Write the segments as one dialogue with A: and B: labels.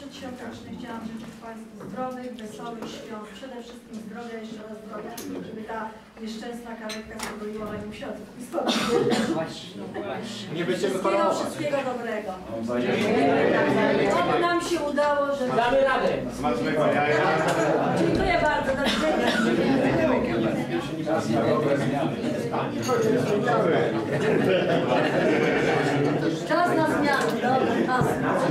A: przedświąteczny chciałam życzyć Państwu zdrowych, wesołych świąt, przede wszystkim zdrowia, jeszcze raz zdrowia, żeby ta nieszczęsna karetka zagoliła Pani Ksiądzu.
B: Nie będziemy chorować.
A: Wszystkiego dobrego. Oby nam się udało, że...
C: Damy radę.
B: Smacznego jaja.
A: Dziękuję bardzo, do widzenia. Czas na zmianę, dobra, czas.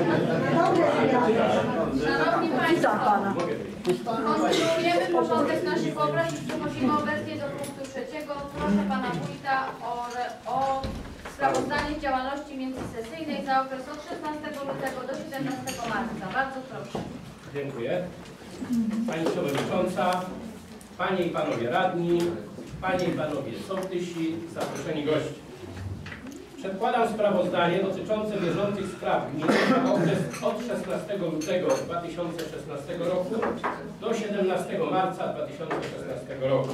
D: Szanowni Państwo, kontynuujemy porządek naszych obrad i przechodzimy obecnie do punktu 3. Proszę Pana Wójta o sprawozdanie z działalności międzysesyjnej za okres od 16 lutego do 17 marca. Bardzo proszę.
C: Dziękuję. Pani Przewodnicząca, Panie i Panowie Radni, Panie i Panowie Sołtysi, zaproszeni goście. Przedkładam sprawozdanie dotyczące bieżących spraw gminy na okres od 16 lutego 2016 roku do 17 marca 2016 roku.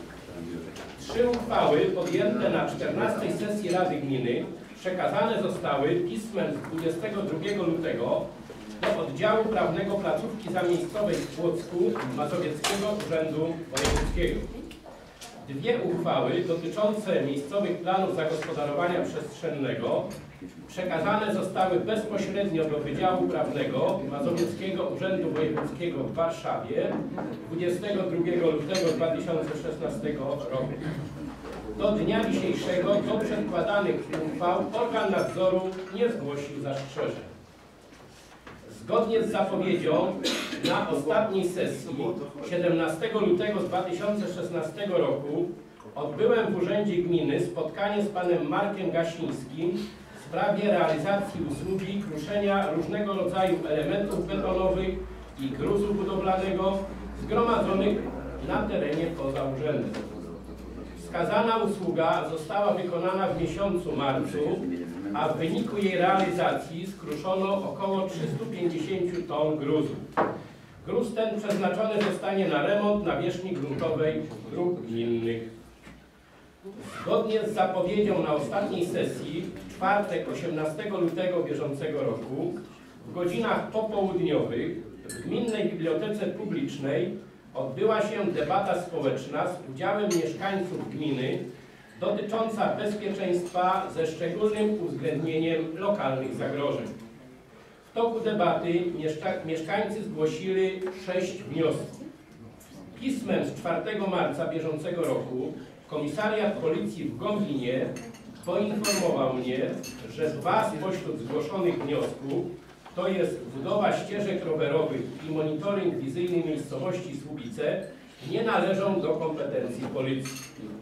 C: 3 uchwały podjęte na 14 sesji Rady Gminy przekazane zostały pismem z 22 lutego do Oddziału Prawnego Placówki Zamiejscowej w Płocku Mazowieckiego Urzędu Wojewódzkiego. 2 uchwały dotyczące miejscowych planów zagospodarowania przestrzennego przekazane zostały bezpośrednio do Wydziału Prawnego Mazowieckiego Urzędu Wojewódzkiego w Warszawie 22 lutego 2016 roku. Do dnia dzisiejszego do przedkładanych uchwał organ nadzoru nie zgłosił zastrzeżeń. Zgodnie z zapowiedzią na ostatniej sesji 17 lutego 2016 roku odbyłem w Urzędzie Gminy spotkanie z panem Markiem Gasińskim w sprawie realizacji usługi kruszenia różnego rodzaju elementów betonowych i gruzu budowlanego zgromadzonych na terenie poza urzędem. Wskazana usługa została wykonana w miesiącu marcu, a w wyniku jej realizacji skruszono około 350 ton gruzu. Gruz ten przeznaczony zostanie na remont nawierzchni gruntowej dróg gminnych. Zgodnie z zapowiedzią na ostatniej sesji, w czwartek 18 lutego bieżącego roku, w godzinach popołudniowych w Gminnej Bibliotece Publicznej odbyła się debata społeczna z udziałem mieszkańców gminy dotycząca bezpieczeństwa ze szczególnym uwzględnieniem lokalnych zagrożeń. W toku debaty mieszkańcy zgłosili 6 wniosków. Pismem z 4 marca bieżącego roku Komisariat Policji w Gąbinie poinformował mnie, że 2 spośród zgłoszonych wniosków, to jest budowa ścieżek rowerowych i monitoring wizyjny miejscowości Słubice, nie należą do kompetencji policji.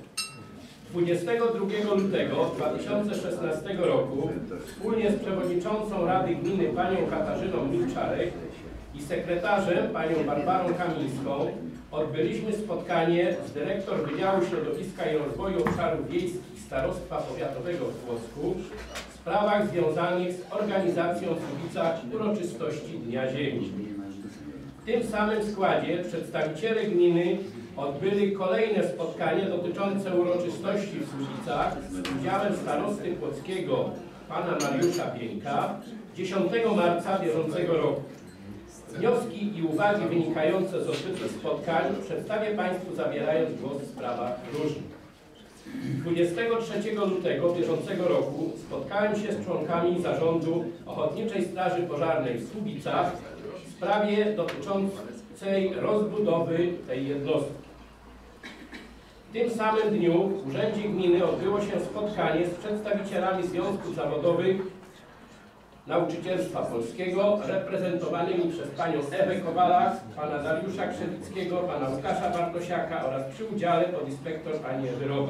C: 22 lutego 2016 roku wspólnie z przewodniczącą Rady Gminy panią Katarzyną Milczarek i sekretarzem panią Barbarą Kamińską odbyliśmy spotkanie z dyrektor Wydziału Środowiska i Rozwoju Obszarów Wiejskich Starostwa Powiatowego w Płocku w sprawach związanych z organizacją w Słubicach uroczystości Dnia Ziemi. W tym samym składzie przedstawiciele gminy odbyli kolejne spotkanie dotyczące uroczystości w Słubicach z udziałem starosty płockiego pana Mariusza Bieńka 10 marca bieżącego roku. Wnioski i uwagi wynikające z odbytych spotkań przedstawię Państwu, zabierając głos w sprawach różnych. 23 lutego bieżącego roku spotkałem się z członkami zarządu Ochotniczej Straży Pożarnej w Słubicach w sprawie dotyczącej rozbudowy tej jednostki. W tym samym dniu w Urzędzie Gminy odbyło się spotkanie z przedstawicielami związków zawodowych Nauczycielstwa Polskiego reprezentowanymi przez panią Ewę Kowalak, pana Dariusza Krzewickiego, pana Łukasza Bartosiaka oraz przy udziale podinspektor pani Ewy Roba.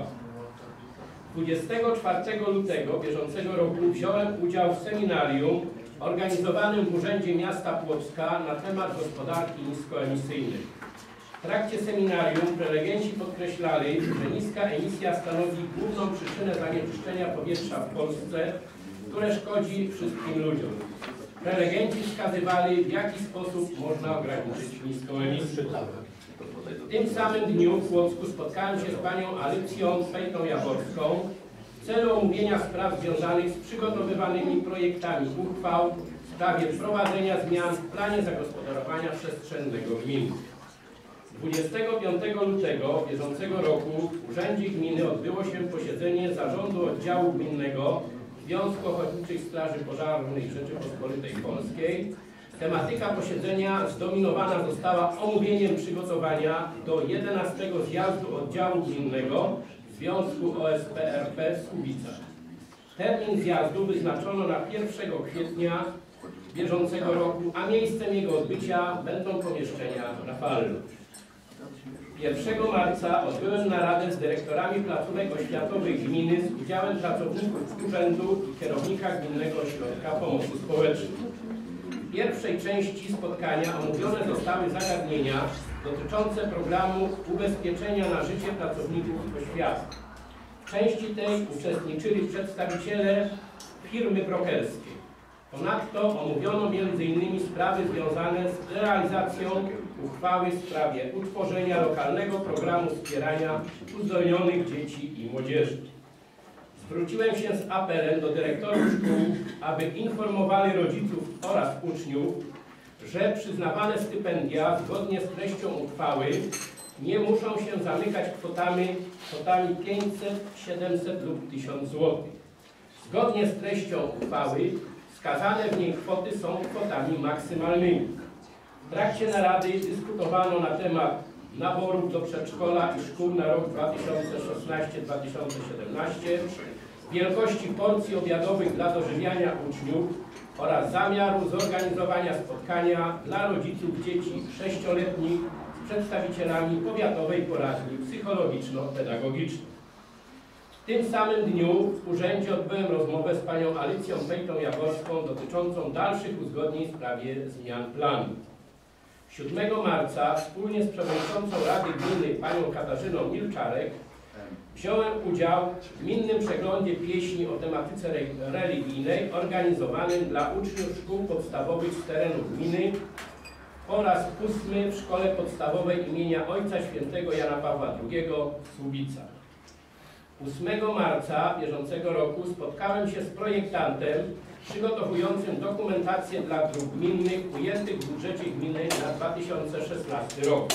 C: 24 lutego bieżącego roku wziąłem udział w seminarium organizowanym w Urzędzie Miasta Płocka na temat gospodarki niskoemisyjnej. W trakcie seminarium prelegenci podkreślali, że niska emisja stanowi główną przyczynę zanieczyszczenia powietrza w Polsce, które szkodzi wszystkim ludziom. Prelegenci wskazywali, w jaki sposób można ograniczyć niską emisję. W tym samym dniu w Płocku spotkałem się z panią Alicją Fejtą-Jaworską w celu omówienia spraw związanych z przygotowywanymi projektami uchwał sprawie wprowadzenia zmian w planie zagospodarowania przestrzennego gminy. 25 lutego bieżącego roku w Urzędzie Gminy odbyło się posiedzenie Zarządu Oddziału Gminnego Związku Ochotniczych Straży Pożarnej Rzeczypospolitej Polskiej. Tematyka posiedzenia zdominowana została omówieniem przygotowania do 11. zjazdu Oddziału Gminnego Związku OSP RP w Słubicach. Termin zjazdu wyznaczono na 1 kwietnia bieżącego roku, a miejscem jego odbycia będą pomieszczenia Rafalne. 1 marca odbyłem naradę z dyrektorami placówek oświatowych gminy z udziałem pracowników urzędu i kierownika Gminnego Ośrodka Pomocy Społecznej. W pierwszej części spotkania omówione zostały zagadnienia dotyczące programu ubezpieczenia na życie pracowników oświaty. W części tej uczestniczyli przedstawiciele firmy brokerskiej. Ponadto omówiono m.in. sprawy związane z realizacją uchwały w sprawie utworzenia lokalnego programu wspierania uzdolnionych dzieci i młodzieży. Zwróciłem się z apelem do dyrektorów szkół, aby informowali rodziców oraz uczniów, że przyznawane stypendia zgodnie z treścią uchwały nie muszą się zamykać kwotami 500, 700 lub 1000 zł. Zgodnie z treścią uchwały wskazane w niej kwoty są kwotami maksymalnymi. W trakcie narady dyskutowano na temat naborów do przedszkola i szkół na rok 2016-2017, wielkości porcji obiadowych dla dożywiania uczniów oraz zamiaru zorganizowania spotkania dla rodziców dzieci 6-letnich z przedstawicielami powiatowej poradni psychologiczno-pedagogicznej. W tym samym dniu w urzędzie odbyłem rozmowę z panią Alicją Pejtą-Jaworską dotyczącą dalszych uzgodnień w sprawie zmian planu. 7 marca wspólnie z przewodniczącą Rady Gminy panią Katarzyną Milczarek wziąłem udział w gminnym przeglądzie pieśni o tematyce religijnej organizowanym dla uczniów szkół podstawowych z terenu gminy po raz 8 w szkole podstawowej imienia Ojca Świętego Jana Pawła II w Słubicach. 8 marca bieżącego roku spotkałem się z projektantem przygotowującym dokumentację dla dróg gminnych ujętych w budżecie gminy na 2016 rok.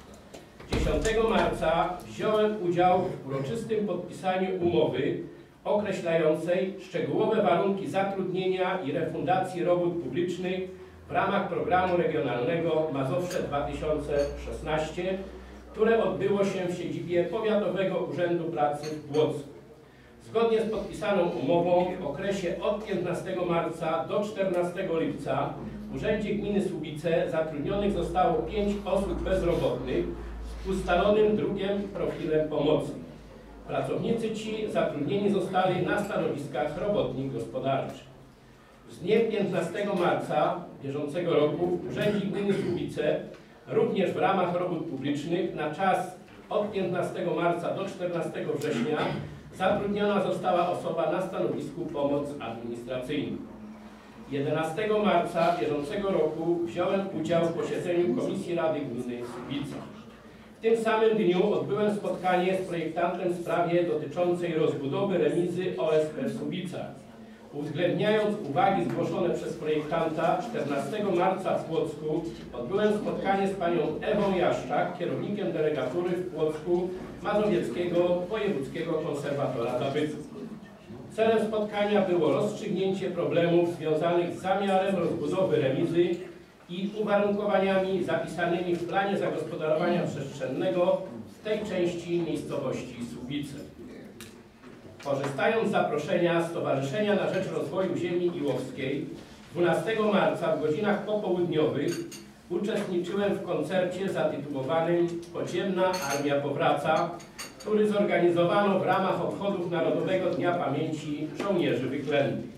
C: 10 marca wziąłem udział w uroczystym podpisaniu umowy określającej szczegółowe warunki zatrudnienia i refundacji robót publicznych w ramach programu regionalnego Mazowsze 2016, które odbyło się w siedzibie Powiatowego Urzędu Pracy w Płocku. Zgodnie z podpisaną umową w okresie od 15 marca do 14 lipca w Urzędzie Gminy Słubice zatrudnionych zostało 5 osób bezrobotnych z ustalonym drugim profilem pomocy. Pracownicy ci zatrudnieni zostali na stanowiskach robotnik gospodarczych. Z dniem 15 marca bieżącego roku w Urzędzie Gminy Słubice również w ramach robót publicznych na czas od 15 marca do 14 września zatrudniona została osoba na stanowisku pomoc administracyjna. 11 marca bieżącego roku wziąłem udział w posiedzeniu Komisji Rady Gminy Słubice. W tym samym dniu odbyłem spotkanie z projektantem w sprawie dotyczącej rozbudowy remizy OSP w Słubicach. Uwzględniając uwagi zgłoszone przez projektanta, 14 marca w Płocku odbyłem spotkanie z panią Ewą Jaszczak, kierownikiem delegatury w Płocku Mazowieckiego Wojewódzkiego Konserwatora Zabytków. Celem spotkania było rozstrzygnięcie problemów związanych z zamiarem rozbudowy remizy i uwarunkowaniami zapisanymi w planie zagospodarowania przestrzennego w tej części miejscowości Słubice. Korzystając z zaproszenia Stowarzyszenia na Rzecz Rozwoju Ziemi Iłowskiej, 12 marca w godzinach popołudniowych uczestniczyłem w koncercie zatytułowanym Podziemna Armia Powraca, który zorganizowano w ramach obchodów Narodowego Dnia Pamięci Żołnierzy Wyklętych.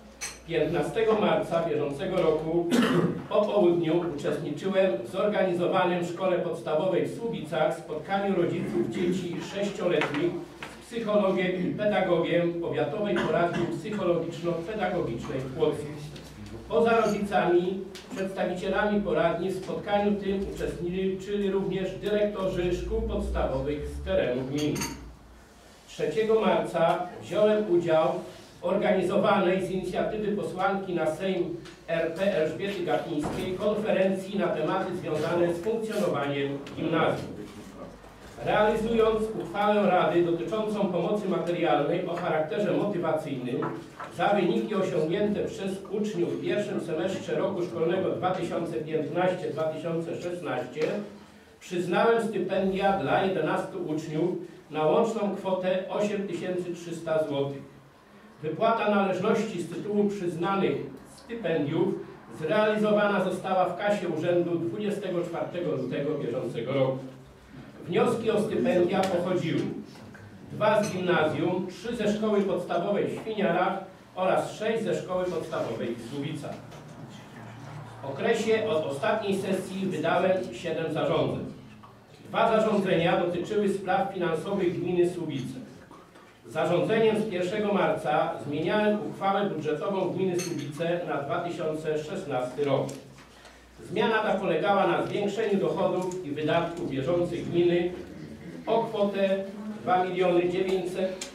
C: 15 marca bieżącego roku po południu uczestniczyłem w zorganizowanym w Szkole Podstawowej w Słubicach spotkaniu rodziców dzieci 6-letnich z psychologiem i pedagogiem Powiatowej Poradni Psychologiczno-Pedagogicznej w Płocku. Poza rodzicami, przedstawicielami poradni w spotkaniu tym uczestniczyli również dyrektorzy szkół podstawowych z terenu gminy. 3 marca wziąłem udział w organizowanej z inicjatywy posłanki na Sejm RP Elżbiety Gapińskiej konferencji na tematy związane z funkcjonowaniem gimnazjum. Realizując uchwałę Rady dotyczącą pomocy materialnej o charakterze motywacyjnym za wyniki osiągnięte przez uczniów w pierwszym semestrze roku szkolnego 2015-2016, przyznałem stypendia dla 11 uczniów na łączną kwotę 8300 zł. Wypłata należności z tytułu przyznanych stypendiów zrealizowana została w kasie urzędu 24 lutego bieżącego roku. Wnioski o stypendia pochodziły 2 z gimnazjum, 3 ze szkoły podstawowej w Świniarach oraz 6 ze szkoły podstawowej w Słubicach. W okresie od ostatniej sesji wydałem 7 zarządzeń. 2 zarządzenia dotyczyły spraw finansowych gminy Słubice. Zarządzeniem z 1 marca zmieniałem uchwałę budżetową gminy Słubice na 2016 rok. Zmiana ta polegała na zwiększeniu dochodów i wydatków bieżących gminy o kwotę 2 900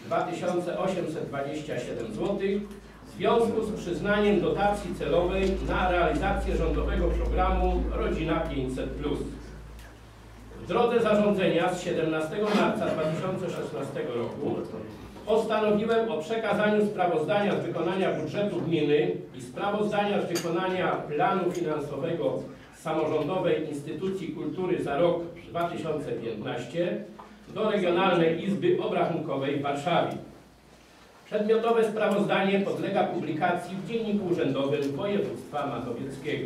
C: 2827 zł w związku z przyznaniem dotacji celowej na realizację rządowego programu Rodzina 500+. W drodze zarządzenia z 17 marca 2016 roku postanowiłem o przekazaniu sprawozdania z wykonania budżetu gminy i sprawozdania z wykonania planu finansowego samorządowej instytucji kultury za rok 2015 do Regionalnej Izby Obrachunkowej w Warszawie. Przedmiotowe sprawozdanie podlega publikacji w Dzienniku Urzędowym Województwa Mazowieckiego.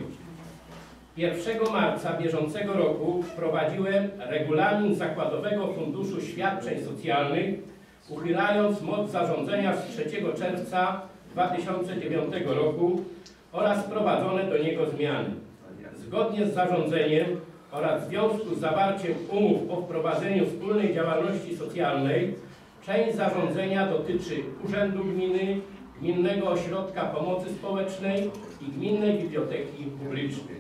C: 1 marca bieżącego roku wprowadziłem regulamin Zakładowego Funduszu Świadczeń Socjalnych, uchylając moc zarządzenia z 3 czerwca 2009 roku oraz wprowadzone do niego zmiany. Zgodnie z zarządzeniem oraz w związku z zawarciem umów o wprowadzeniu wspólnej działalności socjalnej, część zarządzenia dotyczy Urzędu Gminy, Gminnego Ośrodka Pomocy Społecznej i Gminnej Biblioteki Publicznej.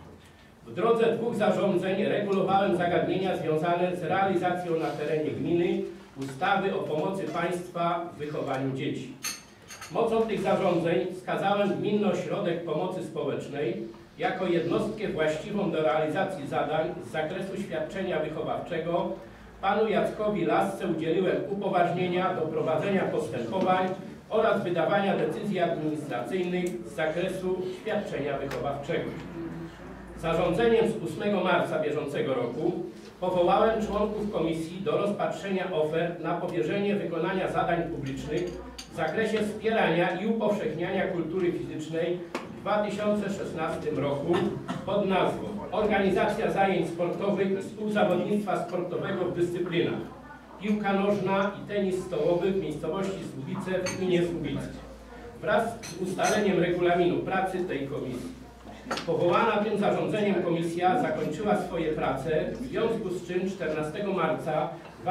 C: W drodze 2 zarządzeń regulowałem zagadnienia związane z realizacją na terenie gminy ustawy o pomocy państwa w wychowaniu dzieci. Mocą tych zarządzeń wskazałem Gminny Ośrodek Pomocy Społecznej jako jednostkę właściwą do realizacji zadań z zakresu świadczenia wychowawczego. Panu Jackowi Lasce udzieliłem upoważnienia do prowadzenia postępowań oraz wydawania decyzji administracyjnych z zakresu świadczenia wychowawczego. Zarządzeniem z 8 marca bieżącego roku powołałem członków komisji do rozpatrzenia ofert na powierzenie wykonania zadań publicznych w zakresie wspierania i upowszechniania kultury fizycznej w 2016 roku pod nazwą Organizacja zajęć sportowych i współzawodnictwa sportowego w dyscyplinach piłka nożna i tenis stołowy w miejscowości Słubice w gminie Słubice wraz z ustaleniem regulaminu pracy tej komisji. Powołana tym zarządzeniem komisja zakończyła swoje prace, w związku z czym 14 marca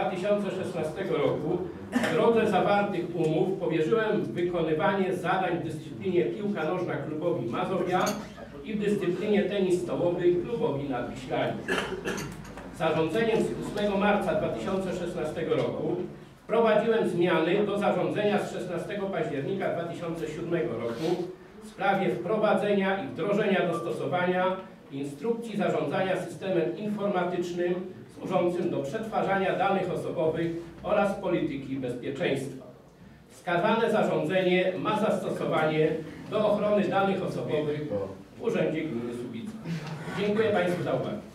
C: 2016 roku w drodze zawartych umów powierzyłem wykonywanie zadań w dyscyplinie piłka nożna klubowi Mazowia i w dyscyplinie tenis stołowy klubowi Nadwiślanie. Zarządzeniem z 8 marca 2016 roku wprowadziłem zmiany do zarządzenia z 16 października 2007 roku w sprawie wprowadzenia i wdrożenia dostosowania instrukcji zarządzania systemem informatycznym służącym do przetwarzania danych osobowych oraz polityki bezpieczeństwa. Wskazane zarządzenie ma zastosowanie do ochrony danych osobowych w Urzędzie Gminy Słubice. Dziękuję Państwu za uwagę.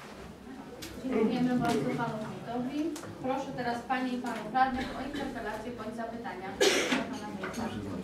D: Dziękujemy bardzo Panu Wójtowi. Proszę teraz Panie i Panów Radnych o interpelację bądź zapytania do Pana Wójta.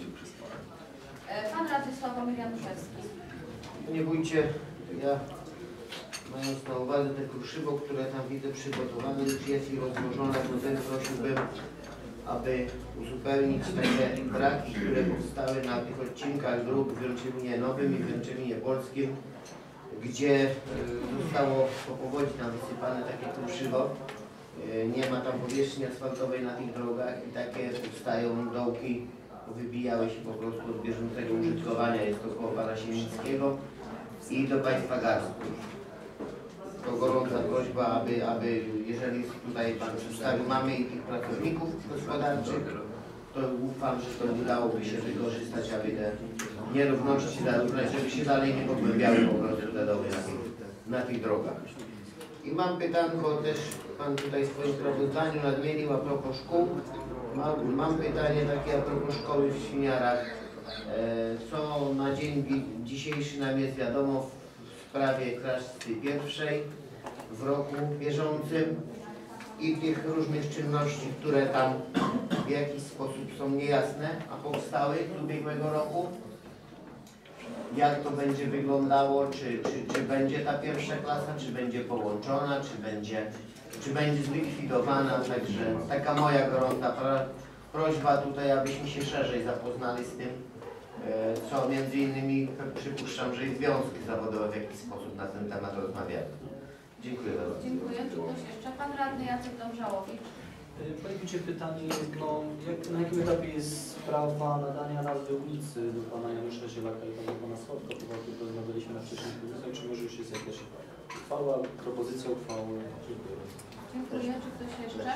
D: Pan Radny Sławomir Januszewski.
E: Panie Wójcie, ja mając na uwadze te kruszywo, które tam widzę przygotowane, już jest i rozłożone, to ten prosiłbym, aby uzupełnić te braki, które powstały na tych odcinkach dróg w Węczyminie Nowym i w Węczyminie Polskim, gdzie zostało po powodzi tam wysypane takie kruszywo. Nie ma tam powierzchni asfaltowej na tych drogach i takie powstają dołki, wybijały się po prostu od bieżącego użytkowania. Jest to koło Pana Siemińskiego i do Państwa Garstów. To gorąca prośba, aby jeżeli tutaj Pan przedstawił, mamy i tych pracowników gospodarczych, to to ufam, że to udałoby się wykorzystać, aby te nierówności, żeby się dalej nie pogłębiały po prostu te domy na tych drogach. I mam pytanko też, Pan tutaj w swoim sprawozdaniu nadmienił a propos szkół. Mam pytanie takie a propos szkoły w Świniarach. Co na dzień dzisiejszy nam jest wiadomo w sprawie klaszty pierwszej w roku bieżącym i tych różnych czynności, które tam w jakiś sposób są niejasne, a powstały z ubiegłego roku? Jak to będzie wyglądało? Czy będzie ta pierwsza klasa, czy będzie połączona, czy będzie zlikwidowana? Także taka moja gorąca prośba tutaj, abyśmy się szerzej zapoznali z tym, co między innymi przypuszczam, że i związki zawodowe w jakiś sposób na ten temat rozmawiają. Dziękuję bardzo.
D: Dziękuję. Czy ktoś jeszcze? Pan radny Jacek Dąbrzałowicz.
F: Panie Wójcie, pytanie, na jakim etapie jest sprawa nadania nazwy ulicy do Pana Janusza Zielaka i Pana Sławka, chyba tylko rozmawialiśmy na wcześniejszym komisji, czy może już jest jakaś uchwała, propozycja uchwały? Dziękuję.
D: Dziękuję. Czy ktoś jeszcze?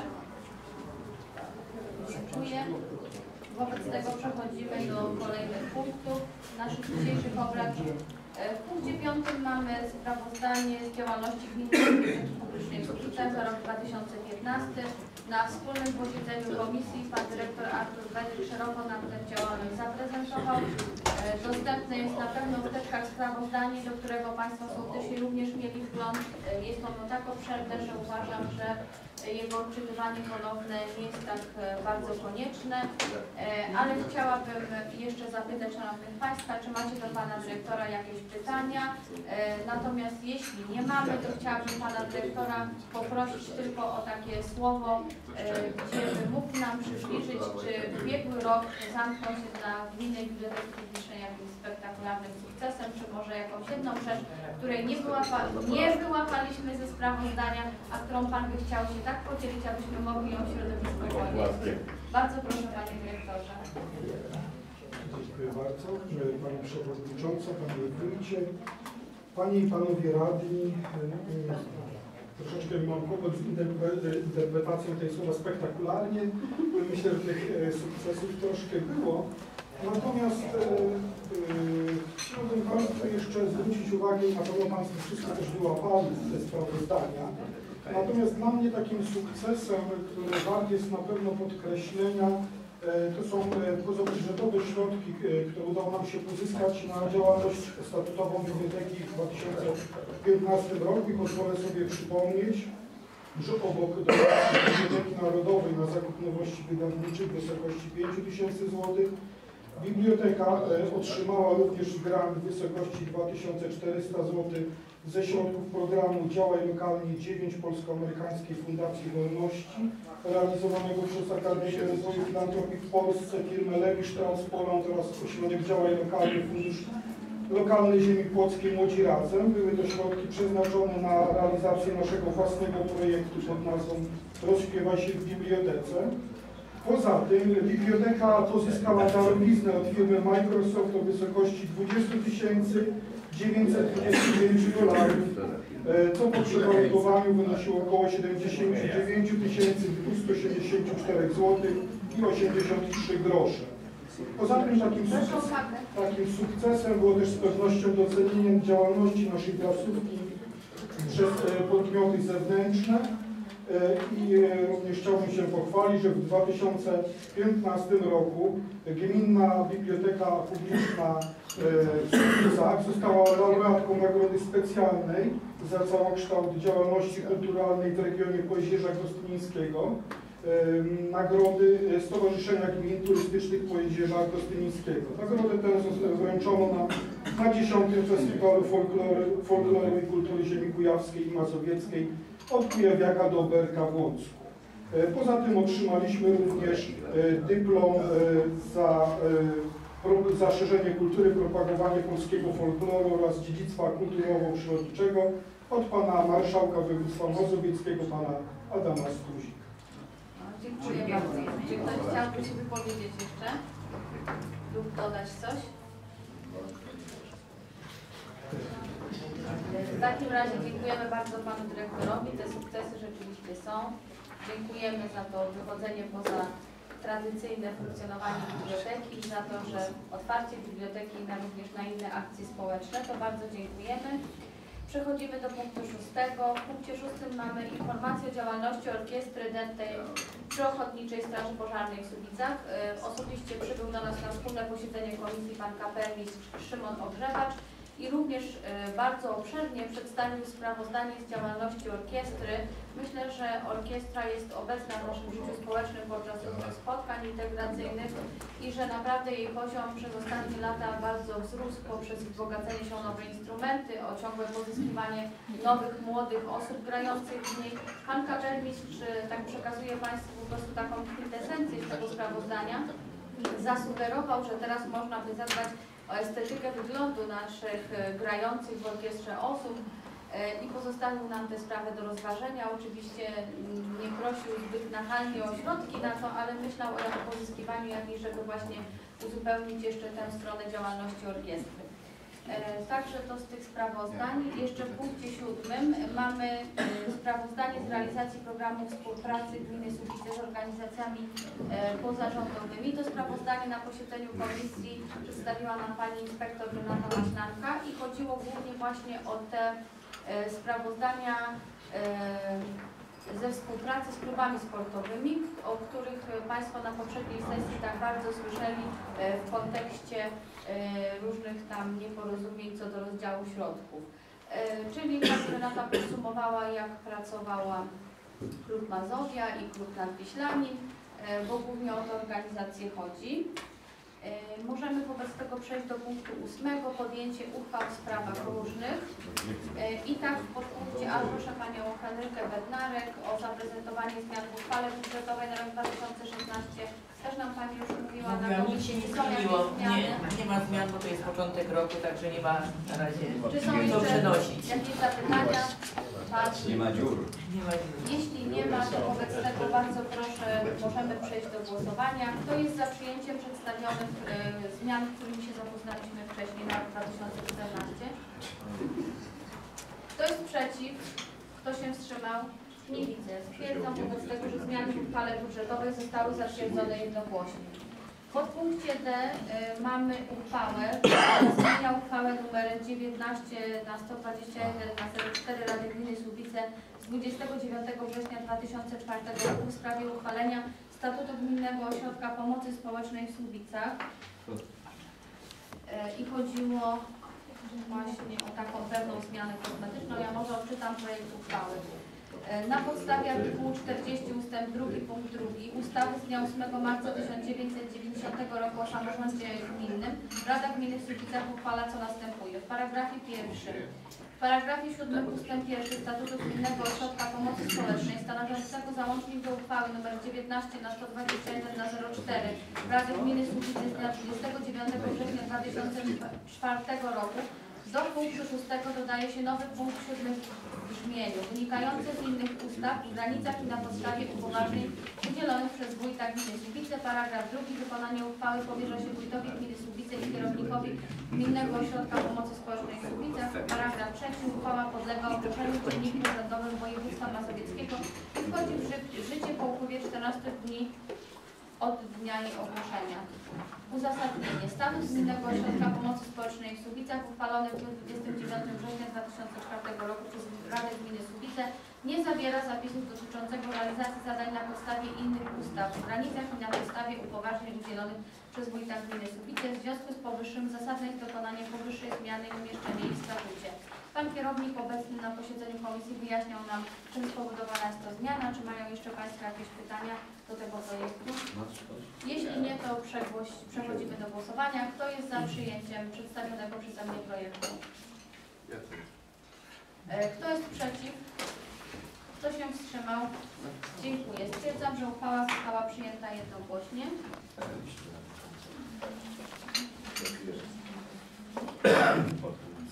D: Dziękuję. Wobec tego przechodzimy do kolejnych punktów naszych dzisiejszych obrad. W punkcie 5 mamy sprawozdanie z działalności Gminy Publicznej Słubice za rok 2015. Na wspólnym posiedzeniu komisji pan dyrektor Artur Wedyk szeroko nam tę działalność zaprezentował. Dostępne jest na pewno w teczkach sprawozdanie, do którego Państwo sołtysi również mieli wgląd. Jest ono tak obszerne, że uważam, że jego odczytywanie ponowne nie jest tak bardzo konieczne, ale chciałabym jeszcze zapytać Szanownych Państwa, czy macie do Pana Dyrektora jakieś pytania. Natomiast jeśli nie mamy, to chciałabym Pana Dyrektora poprosić tylko o takie słowo, gdzie by mógł nam przybliżyć, czy ubiegły rok zamknął się dla Gminy Biblioteki Publicznej jakimś spektakularnym sukcesem, czy może jakąś jedną rzecz, której nie wyłapaliśmy ze sprawozdania, a którą Pan by chciał się tak podzielić, abyśmy mogli ją środowisku podnieść. Bardzo proszę Panie Dyrektorze.
G: Dziękuję bardzo. Pani Przewodnicząca, Panie Wójcie, Panie i Panowie Radni. Troszeczkę mam kłopot z interpretacją tej słowa spektakularnie. Myślę, że tych sukcesów troszkę było. Natomiast chciałbym Państwu jeszcze zwrócić uwagę, na pewno Państwo wszystko też wyłapali ze sprawozdania. Natomiast dla mnie takim sukcesem, który wart jest na pewno podkreślenia, to są pozabudżetowe środki, które udało nam się pozyskać na działalność statutową biblioteki w 2015 roku i pozwolę sobie przypomnieć, że obok dotacji Biblioteki Narodowej na zakup nowości wydawniczych w wysokości 5000 zł, biblioteka otrzymała również grant w wysokości 2400 zł ze środków programu Działaj Lokalnie 9 Polsko-Amerykańskiej Fundacji Wolności, realizowanego przez Akademię Rozwoju Filantropii w Polsce, firmę Lewisz Transpolant oraz ośrodek Działaj Lokalnie Fundusz Lokalnej Ziemi Płockiej Młodzi Razem. Były to środki przeznaczone na realizację naszego własnego projektu pod nazwą Rozśpiewaj się w bibliotece. Poza tym biblioteka pozyskała darowiznę od firmy Microsoft o wysokości $20,929, co po przekalkulowaniu wynosiło około 79 274 zł i 83 grosze. Poza tym takim sukcesem było też z pewnością docenieniem działalności naszej placówki przez podmioty zewnętrzne. I również chciałbym się pochwalić, że w 2015 roku Gminna Biblioteka Publiczna w Słubicach została laureatką Nagrody Specjalnej za całokształt działalności kulturalnej w regionie Pojezierza Gostynińskiego, nagrody Stowarzyszenia Gmin Turystycznych Pojezierza Gostynińskiego. Nagrodę tę wręczono na 10. Festiwalu Folkloru i Kultury Ziemi Kujawskiej i Mazowieckiej od Kujawiaka do Berka w Łącku. Poza tym otrzymaliśmy również dyplom za szerzenie kultury, propagowanie polskiego folkloru oraz dziedzictwa kulturowo-przyrodniczego od pana marszałka województwa mazowieckiego, pana Adama Struzika.
D: Dziękuję bardzo. Czy ktoś chciałby się wypowiedzieć jeszcze lub dodać coś? W takim razie dziękujemy bardzo panu dyrektorowi. Te sukcesy rzeczywiście są. Dziękujemy za to wychodzenie poza tradycyjne funkcjonowanie biblioteki i za to, że otwarcie biblioteki również na inne akcje społeczne. To bardzo dziękujemy. Przechodzimy do punktu 6. W punkcie 6 mamy informację o działalności orkiestry dętej przy Ochotniczej Straży Pożarnej w Słubicach. Osobiście przybył do nas na wspólne posiedzenie komisji pan kapermistrz Szymon Ogrzewacz i również bardzo obszernie przedstawił sprawozdanie z działalności orkiestry. Myślę, że orkiestra jest obecna w naszym życiu społecznym podczas różnych spotkań integracyjnych i że naprawdę jej poziom przez ostatnie lata bardzo wzrósł poprzez wzbogacenie się o nowe instrumenty, o ciągłe pozyskiwanie nowych, młodych osób grających w niej. Pan kapermistrz, tak przekazuje Państwu po prostu taką kwintesencję z tego sprawozdania, zasugerował, że teraz można by zadbać o estetykę wyglądu naszych grających w orkiestrze osób i pozostawił nam tę sprawę do rozważenia. Oczywiście nie prosił zbyt nachalnie o środki na to, ale myślał o pozyskiwaniu jakiejś, żeby właśnie uzupełnić jeszcze tę stronę działalności orkiestry. Także to z tych sprawozdań. Jeszcze w punkcie 7 mamy sprawozdanie z realizacji programu współpracy gminy Słubice z organizacjami pozarządowymi. To sprawozdanie na posiedzeniu komisji przedstawiła nam pani inspektor Renata Maślanka i chodziło głównie właśnie o te sprawozdania ze współpracy z klubami sportowymi, o których Państwo na poprzedniej sesji tak bardzo słyszeli w kontekście różnych tam nieporozumień co do rozdziału środków. Czyli pani Renata podsumowała, jak pracowała Klub Mazowia i Klub Nadwiślanin, bo głównie o tę organizację chodzi. Możemy wobec tego przejść do punktu 8, podjęcie uchwał w sprawach różnych. I tak w podpunkcie A proszę Panią Henrykę Bednarek o zaprezentowanie zmian w uchwale budżetowej na rok 2016. Też nam Pani już mówiła na
H: nic się nie zmieniło. Nie ma zmian, bo to jest początek roku, także nie ma na razie
D: czy są
H: co
D: jeszcze
H: przenosić.
D: jakieś zapytania?
B: Nie ma dziur.
H: Nie ma dziur.
D: Jeśli nie ma, to wobec tego bardzo proszę, możemy przejść do głosowania. Kto jest za przyjęciem przedstawionych zmian, z którymi się zapoznaliśmy wcześniej na rok 2014? Kto jest przeciw? Kto się wstrzymał? Nie widzę. Stwierdzam wobec tego, że zmiany w uchwale budżetowej zostały zatwierdzone jednogłośnie. W podpunkcie D mamy uchwałę, która zmienia uchwałę nr 19 na 121 na 04 Rady Gminy Słubice z 29 września 2004 roku w sprawie uchwalenia Statutu Gminnego Ośrodka Pomocy Społecznej w Słubicach. I chodziło właśnie o taką pewną zmianę kosmetyczną. Ja może odczytam projekt uchwały. Na podstawie artykułu 40 ust. 2 punkt 2 ustawy z dnia 8 marca 1990 roku o samorządzie gminnym Rada Gminy w Słubicach uchwala co następuje. W paragrafie 1. W paragrafie 7 ust. 1 Statutu Gminnego Ośrodka Pomocy Społecznej stanowiącego załącznik do uchwały nr 19 na 121 na 04 Rady Gminy Słubice z dnia 29 września 2004 roku do punktu 6 dodaje się nowy punkt 7 w brzmieniu wynikający z innych ustaw w granicach i na podstawie upoważnień udzielonych przez wójta gminy Słubice. Paragraf 2. Wykonanie uchwały powierza się wójtowi gminy Słubice i kierownikowi Gminnego Ośrodka Pomocy Społecznej w Słubicach. Paragraf 3. Uchwała podlega ogłoszeniu w Dzienniku Urzędowym Województwa Mazowieckiego i wchodzi w życie po upływie 14 dni od dnia jej ogłoszenia. Uzasadnienie. Statut Gminnego Ośrodka Pomocy Społecznej w Słubicach uchwalony w dniu 29 września 2004 roku przez Radę Gminy Słubice nie zawiera zapisów dotyczącego realizacji zadań na podstawie innych ustaw w granicach i na podstawie upoważnień udzielonych przez wójta gminy Słubice. W związku z powyższym zasadne jest dokonanie powyższej zmiany i umieszczenie jej w statucie. Pan kierownik obecny na posiedzeniu komisji wyjaśniał nam, czym spowodowana jest to zmiana. Czy mają jeszcze Państwo jakieś pytania do tego projektu? Jeśli nie, to przechodzimy do głosowania. Kto jest za przyjęciem przedstawionego przeze mnie projektu? Kto jest przeciw? Kto się wstrzymał? Dziękuję. Stwierdzam, że uchwała została przyjęta jednogłośnie.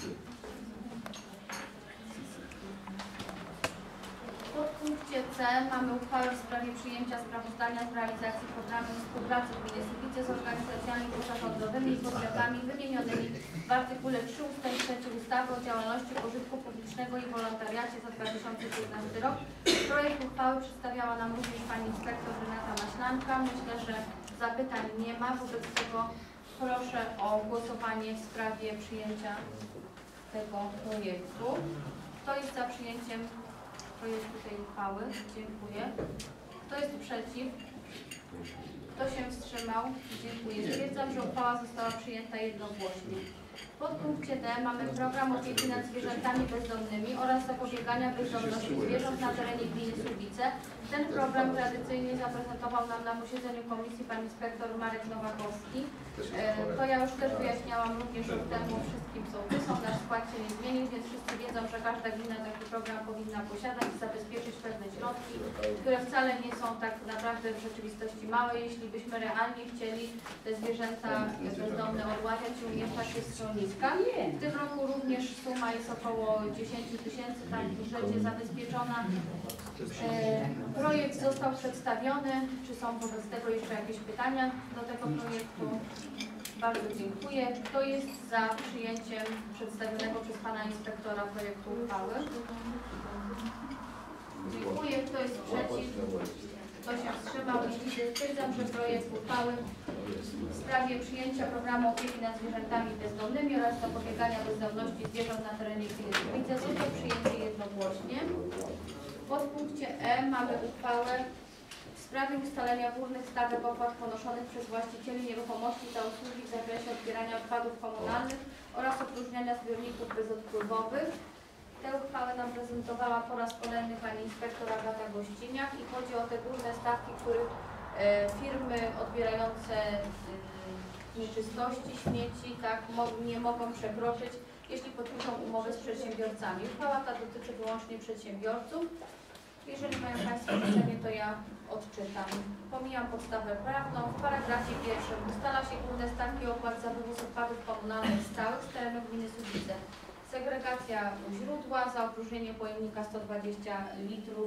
D: W punkcie C mamy uchwałę w sprawie przyjęcia sprawozdania z realizacji programu współpracy gminy Słubice z organizacjami pozarządowymi i podmiotami wymienionymi w artykule 3 ust. 3 ustawy o działalności pożytku publicznego i wolontariacie za 2015 rok. Projekt uchwały przedstawiała nam również pani inspektor Renata Maślanka. Myślę, że zapytań nie ma, wobec tego proszę o głosowanie w sprawie przyjęcia tego projektu. Kto jest za przyjęciem projektu tej uchwały? Dziękuję. Kto jest przeciw? Kto się wstrzymał? Dziękuję. Stwierdzam, że uchwała została przyjęta jednogłośnie. W podpunkcie D mamy program opieki nad zwierzętami bezdomnymi oraz zapobiegania bezdomności zwierząt na terenie gminy Słubice. Ten program tradycyjnie zaprezentował nam na posiedzeniu komisji pan inspektor Marek Nowakowski. To ja już też wyjaśniałam również rok temu wszystkim sołtysom. Nasz skład się nie zmienił, więc wszyscy wiedzą, że każda gmina taki program powinna posiadać i zabezpieczyć pewne środki, które wcale nie są tak naprawdę w rzeczywistości małe. Jeśli byśmy realnie chcieli te zwierzęta bezdomne odławiać i umieszczać je w schroniskach. W tym roku również suma jest około 10 000, tak budżecie zabezpieczona. Projekt został przedstawiony. Czy są wobec tego jeszcze jakieś pytania do tego projektu? Bardzo dziękuję. Kto jest za przyjęciem przedstawionego przez pana inspektora projektu uchwały? Dziękuję. Kto jest przeciw? Kto się wstrzymał? Nie widzę. Stwierdzam, że projekt uchwały w sprawie przyjęcia programu opieki nad zwierzętami bezdomnymi oraz zapobiegania bezdomności zwierząt na terenie gminy Słubice został przyjęty jednogłośnie. W podpunkcie E mamy uchwałę w sprawie ustalenia górnych stawek opłat ponoszonych przez właścicieli nieruchomości za usługi w zakresie odbierania odpadów komunalnych oraz opróżniania zbiorników bezodpływowych. Tę uchwałę nam prezentowała po raz kolejny pani inspektor Agata Gościniak i chodzi o te górne stawki, których firmy odbierające nieczystości, śmieci nie mogą przekroczyć, jeśli podpiszą umowę z przedsiębiorcami. Uchwała ta dotyczy wyłącznie przedsiębiorców. Jeżeli mają państwo życzenie, to ja odczytam. Pomijam podstawę prawną. W paragrafie pierwszym ustala się górne stawki opłat za wywóz odpadów komunalnych stałych z terenu gminy Słubice. Segregacja u źródła, za opróżnienie pojemnika 120 litrów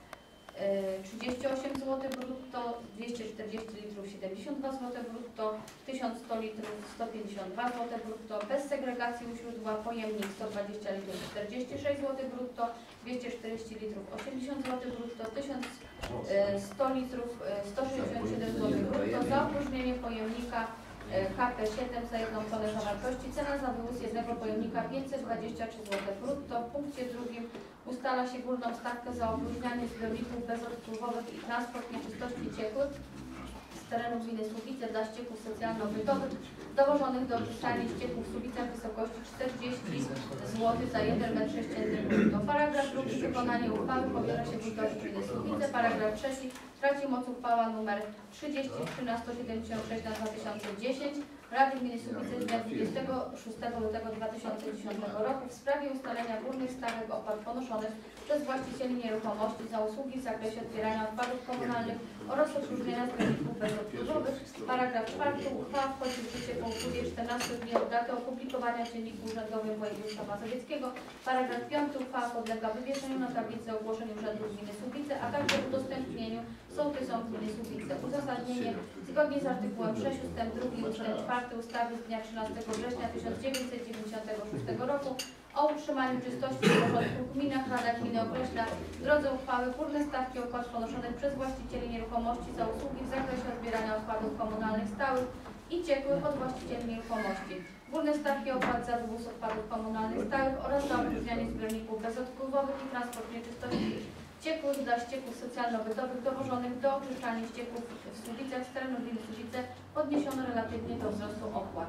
D: 38 zł brutto, 240 litrów 72 zł brutto, 1100 litrów 152 zł brutto, bez segregacji u źródła pojemnik 120 litrów 46 zł brutto, 240 litrów 80 zł brutto, 1100 litrów 167 zł brutto, za opróżnienie pojemnika KP7 za jedną tonę zawartości. Cena za wywóz jednego pojemnika 523 zł brutto. W punkcie drugim ustala się górną stawkę za opróżnianie zbiorników bezodpływowych i transport nieczystości ciekłych z terenu gminy Słubice dla ścieków socjalno-bytowych dowożonych do oczyszczalni ścieków w Słubicach w wysokości 40 zł za 1 m3 brutto. Paragraf drugi. Wykonanie uchwały powierza się wójtowi gminy Słubice. Paragraf trzeci. Traci moc uchwała nr 33/176 na 2010 Rady Gminy Słubice z dnia 26 lutego 2010 roku w sprawie ustalenia górnych stawek opłat ponoszonych przez właścicieli nieruchomości za usługi w zakresie odbierania odpadów komunalnych oraz opróżnienia zbiorników bezodpływowych. Paragraf 4. Uchwała wchodzi w życie po upływie 14 dni od daty opublikowania w Dzienniku Urzędowym Województwa Mazowieckiego. Paragraf 5. Uchwała podlega wywieszeniu na tablicy ogłoszeń Urzędu Gminy Słubice, a także udostępnieniu sołtysom gminy Słubice. Uzasadnienie. Zgodnie z artykułem 6 ust. 2 ust. 4 ustawy z dnia 13 września 1996 roku o utrzymaniu czystości i porządku w gminach, Rada Gminy określa w drodze uchwały górne stawki opłat ponoszonych przez właścicieli nieruchomości za usługi w zakresie odbierania odpadów komunalnych stałych i ciekłych od właścicieli nieruchomości. Górne stawki opłat za wywóz odpadów komunalnych stałych oraz za opróżnianie zbiorników bezodpływowych i transport nieczystości ciekłych dla ścieków socjalno-bytowych dowożonych do oczyszczalni ścieków w Słubicach z terenu gminy Słubice podniesiono relatywnie do wzrostu opłat.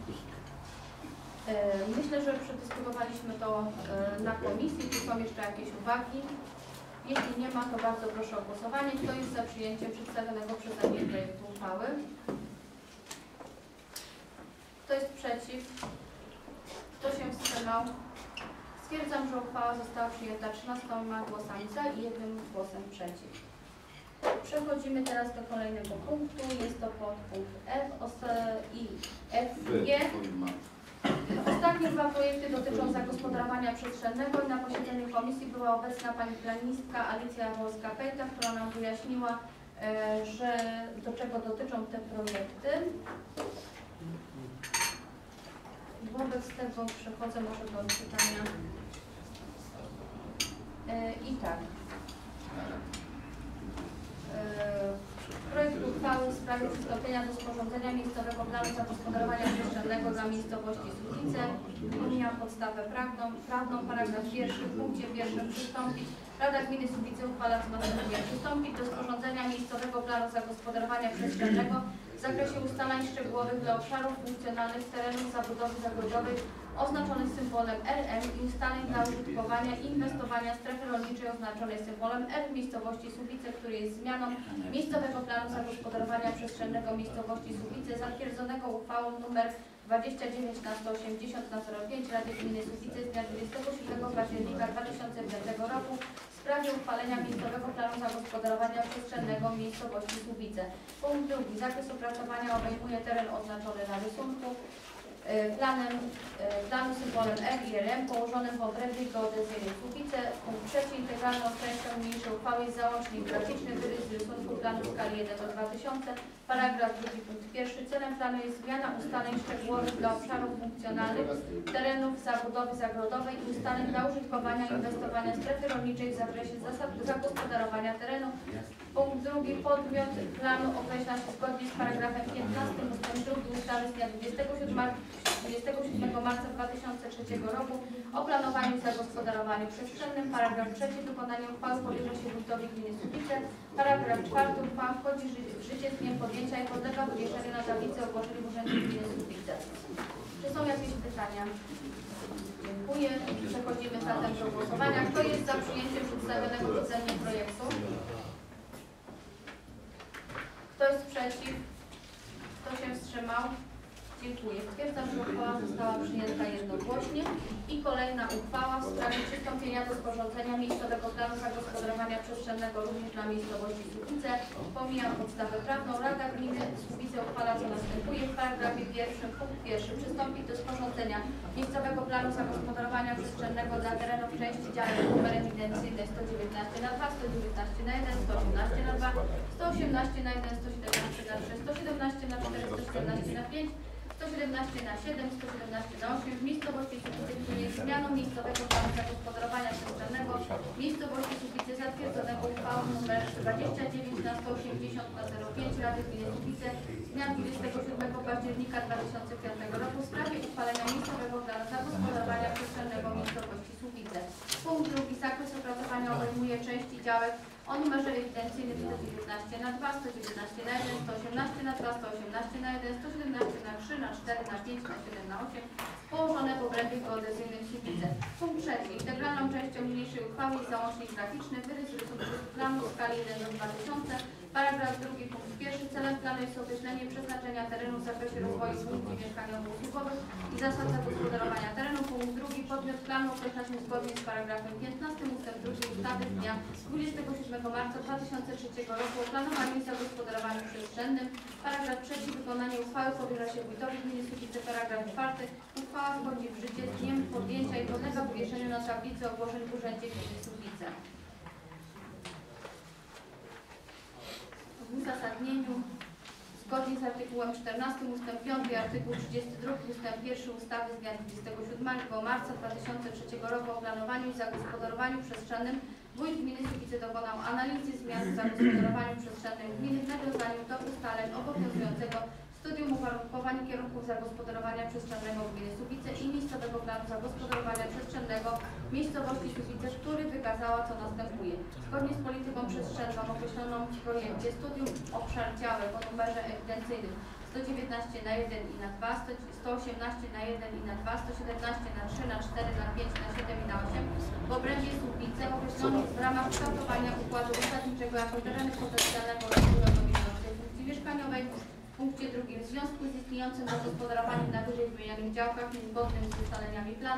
D: Myślę, że przedyskutowaliśmy to na komisji. Czy są jeszcze jakieś uwagi? Jeśli nie ma, to bardzo proszę o głosowanie. Kto jest za przyjęciem przedstawionego przeze mnie projektu uchwały? Kto jest przeciw? Kto się wstrzymał? Stwierdzam, że uchwała została przyjęta 13 głosami za i 1 głosem przeciw. Przechodzimy teraz do kolejnego punktu. Jest to podpunkt F i F, G. Ostatnie dwa projekty dotyczą zagospodarowania przestrzennego i na posiedzeniu komisji była obecna pani planistka Alicja Wolska-Pejta, która nam wyjaśniła, że do czego dotyczą te projekty. Wobec tego przechodzę może do czytania. I tak. Projekt uchwały w sprawie przystąpienia do sporządzenia miejscowego planu zagospodarowania przestrzennego dla miejscowości Słubice. Pomijam podstawę prawną. Paragraf pierwszy. W punkcie pierwszym przystąpić. Rada Gminy Słubice uchwala co następuje. Przystąpić do sporządzenia miejscowego planu zagospodarowania przestrzennego w zakresie ustaleń szczegółowych dla obszarów funkcjonalnych terenów zabudowy zagrodowej oznaczonych symbolem RM i ustaleń dla użytkowania i inwestowania strefy rolniczej oznaczonej symbolem R w miejscowości Słubice, który jest zmianą miejscowego planu zagospodarowania przestrzennego miejscowości Słubice zatwierdzonego uchwałą nr 29/180/05 Rady Gminy Słubice z dnia 27 października 2005 roku w sprawie uchwalenia miejscowego planu zagospodarowania przestrzennego miejscowości Słubice. Punkt drugi. Zakres opracowania obejmuje teren oznaczony na rysunku planu symbolem R i RM położonym w obrębie geodezyjnej Słubice. Punkt trzeci. Integralną częścią niniejszej uchwały jest załącznik graficzny wyrys z rysunku planu w skali 1:2000. Paragraf drugi punkt pierwszy. Celem planu jest zmiana ustaleń szczegółowych dla obszarów funkcjonalnych, terenów zabudowy zagrodowej i ustaleń dla użytkowania i inwestowania strefy rolniczej w zakresie zasad zagospodarowania terenu. Punkt drugi. Podmiot planu określa się zgodnie z paragrafem 15 ust. 2 ustawy z dnia 27 marca 2003 roku o planowaniu i zagospodarowaniu przestrzennym. Paragraf trzeci. Wykonanie uchwały powierza się wójtowi gminy Słubice. Paragraf czwarty. Uchwała wchodzi w życie z dniem podjęcia i podlega wywieszeniu na tablicy ogłoszeń w Urzędzie Gminy Słubice. Czy są jakieś pytania? Dziękuję. Przechodzimy zatem do głosowania. Kto jest za przyjęciem przedstawionego przeze mnie projektu? Kto jest przeciw? Kto się wstrzymał? Dziękuję. Stwierdzam, że uchwała została przyjęta jednogłośnie. I kolejna uchwała w sprawie przystąpienia do sporządzenia miejscowego planu zagospodarowania przestrzennego również dla miejscowości Słubice. Pomijam podstawę prawną. Rada Gminy Słubice uchwala co następuje. W paragrafie pierwszym, punkt pierwszy. Przystąpić do sporządzenia miejscowego planu zagospodarowania przestrzennego dla terenów części działek numer ewidencyjny 119/2, 119/1, 118/2, 118/1, 117/3, 117/4, 117/5, 117/7, 117/8 w miejscowości Słubice, który jest zmianą miejscowego planu zagospodarowania przestrzennego miejscowości Słubice zatwierdzonego uchwałą nr 29/180/05 Rady Gminy Słubice z dnia 27 października 2005 roku w sprawie uchwalenia miejscowego planu zagospodarowania przestrzennego miejscowości Słubice. Punkt drugi. Zakres opracowania obejmuje części działek o numerze ewidencyjnym 119/2, 119/1, 118/2, 118/1, 117/3, 4, 5, 7/8 położone w obrębie geodezyjnym Słubice. Punkt trzeci. Integralną częścią niniejszej uchwały jest załącznik graficzny wyrys rysunku planu w skali 1:2000. Paragraf drugi punkt pierwszy. Celem planu jest określenie przeznaczenia terenu w zakresie rozwoju funkcji mieszkaniowo-usługowych i zasad zagospodarowania terenu. Punkt drugi. Podmiot planu określa się zgodnie z paragrafem 15 ust. 2 ustawy z dnia 27 marca 2003 roku o planowaniu i zagospodarowaniu przestrzennym. Paragraf trzeci. Wykonanie uchwały powierza się wójtowi gminy Słubice. Paragraf czwarty. Uchwała wchodzi w życie z dniem podjęcia i podlega wywieszeniu na tablicy ogłoszeń w Urzędzie Gminy Słubice. W uzasadnieniu zgodnie z artykułem 14 ust. 5 i artykuł 32 ust. 1 ustawy z dnia 27 marca 2003 roku o planowaniu i zagospodarowaniu przestrzennym wójt gminy Słubice dokonał analizy zmian w zagospodarowaniu przestrzennym gminy w nawiązaniu do ustaleń obowiązującego studium uwarunkowań i kierunków zagospodarowania przestrzennego gminy Słubice i miejscowego planu zagospodarowania przestrzennego miejscowości Słubice, który wykazała co następuje. Zgodnie z polityką przestrzenną określoną w projekcie studium obszar działek o numerze ewidencyjnym 119/1 i na 2, 118/1 i na 2, 117/3, na 4, na 5, na 7 i na 8 w obrębie Słubice określonych w ramach kształtowania układu zasadniczego jako tereny potencjalnego rozwoju dominującej funkcji mieszkaniowej. W punkcie drugim w związku z istniejącym zagospodarowaniem na wyżej wymienionych działkach niezgodnym z ustaleniami planu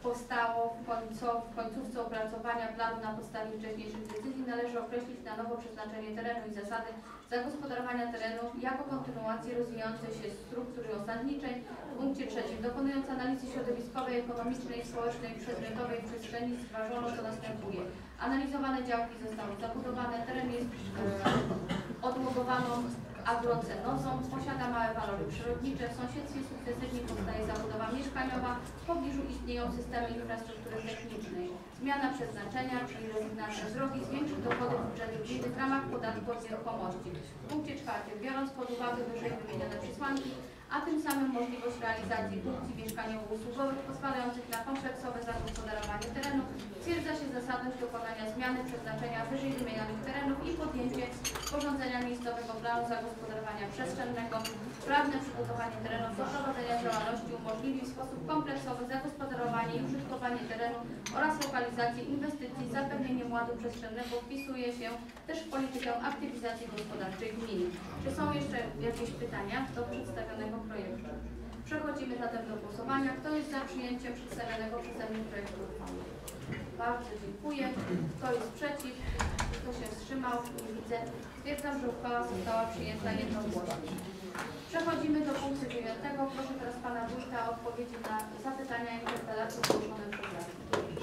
D: powstało w końcówce opracowania planu na podstawie wcześniejszych decyzji, należy określić na nowo przeznaczenie terenu i zasady zagospodarowania terenu jako kontynuację rozwijającej się struktury osadniczej. W punkcie 3. Dokonując analizy środowiskowej, ekonomicznej, społecznej, przedmiotowej w przestrzeni zważono, co następuje. Analizowane działki zostały zabudowane, teren jest odłogowaną agrocenozą, posiada małe walory przyrodnicze, w sąsiedztwie sukcesywnie powstaje zabudowa mieszkaniowa, w pobliżu istnieją systemy infrastruktury technicznej. Zmiana przeznaczenia, czyli rezygnacja z drogi, zwiększy dochody budżetu gminy w ramach podatku od nieruchomości. W punkcie 4. Biorąc pod uwagę wyżej wymienione przesłanki, a tym samym możliwość realizacji funkcji mieszkaniowo-usługowych pozwalających na kompleksowe zagospodarowanie terenu, stwierdza się zasadność dokonania zmiany przeznaczenia wyżej wymienionych terenów i podjęcie sporządzenia miejscowego planu zagospodarowania przestrzennego. Prawne przygotowanie terenów do prowadzenia działalności umożliwi w sposób kompleksowy zagospodarowanie i użytkowanie terenu oraz lokalizację inwestycji z zapewnieniem ładu przestrzennego wpisuje się też w politykę aktywizacji gospodarczej gminy. Czy są jeszcze jakieś pytania do przedstawionego projektu? Przechodzimy zatem do głosowania. Kto jest za przyjęciem przedstawionego przeze mnie projektu uchwały? Bardzo dziękuję. Kto jest przeciw? Kto się wstrzymał? Nie widzę. Stwierdzam, że uchwała została przyjęta jednogłośnie. Przechodzimy do punktu 9. Proszę teraz Pana Wójta o odpowiedzi na zapytania i interpelacje zgłoszone przez radnych.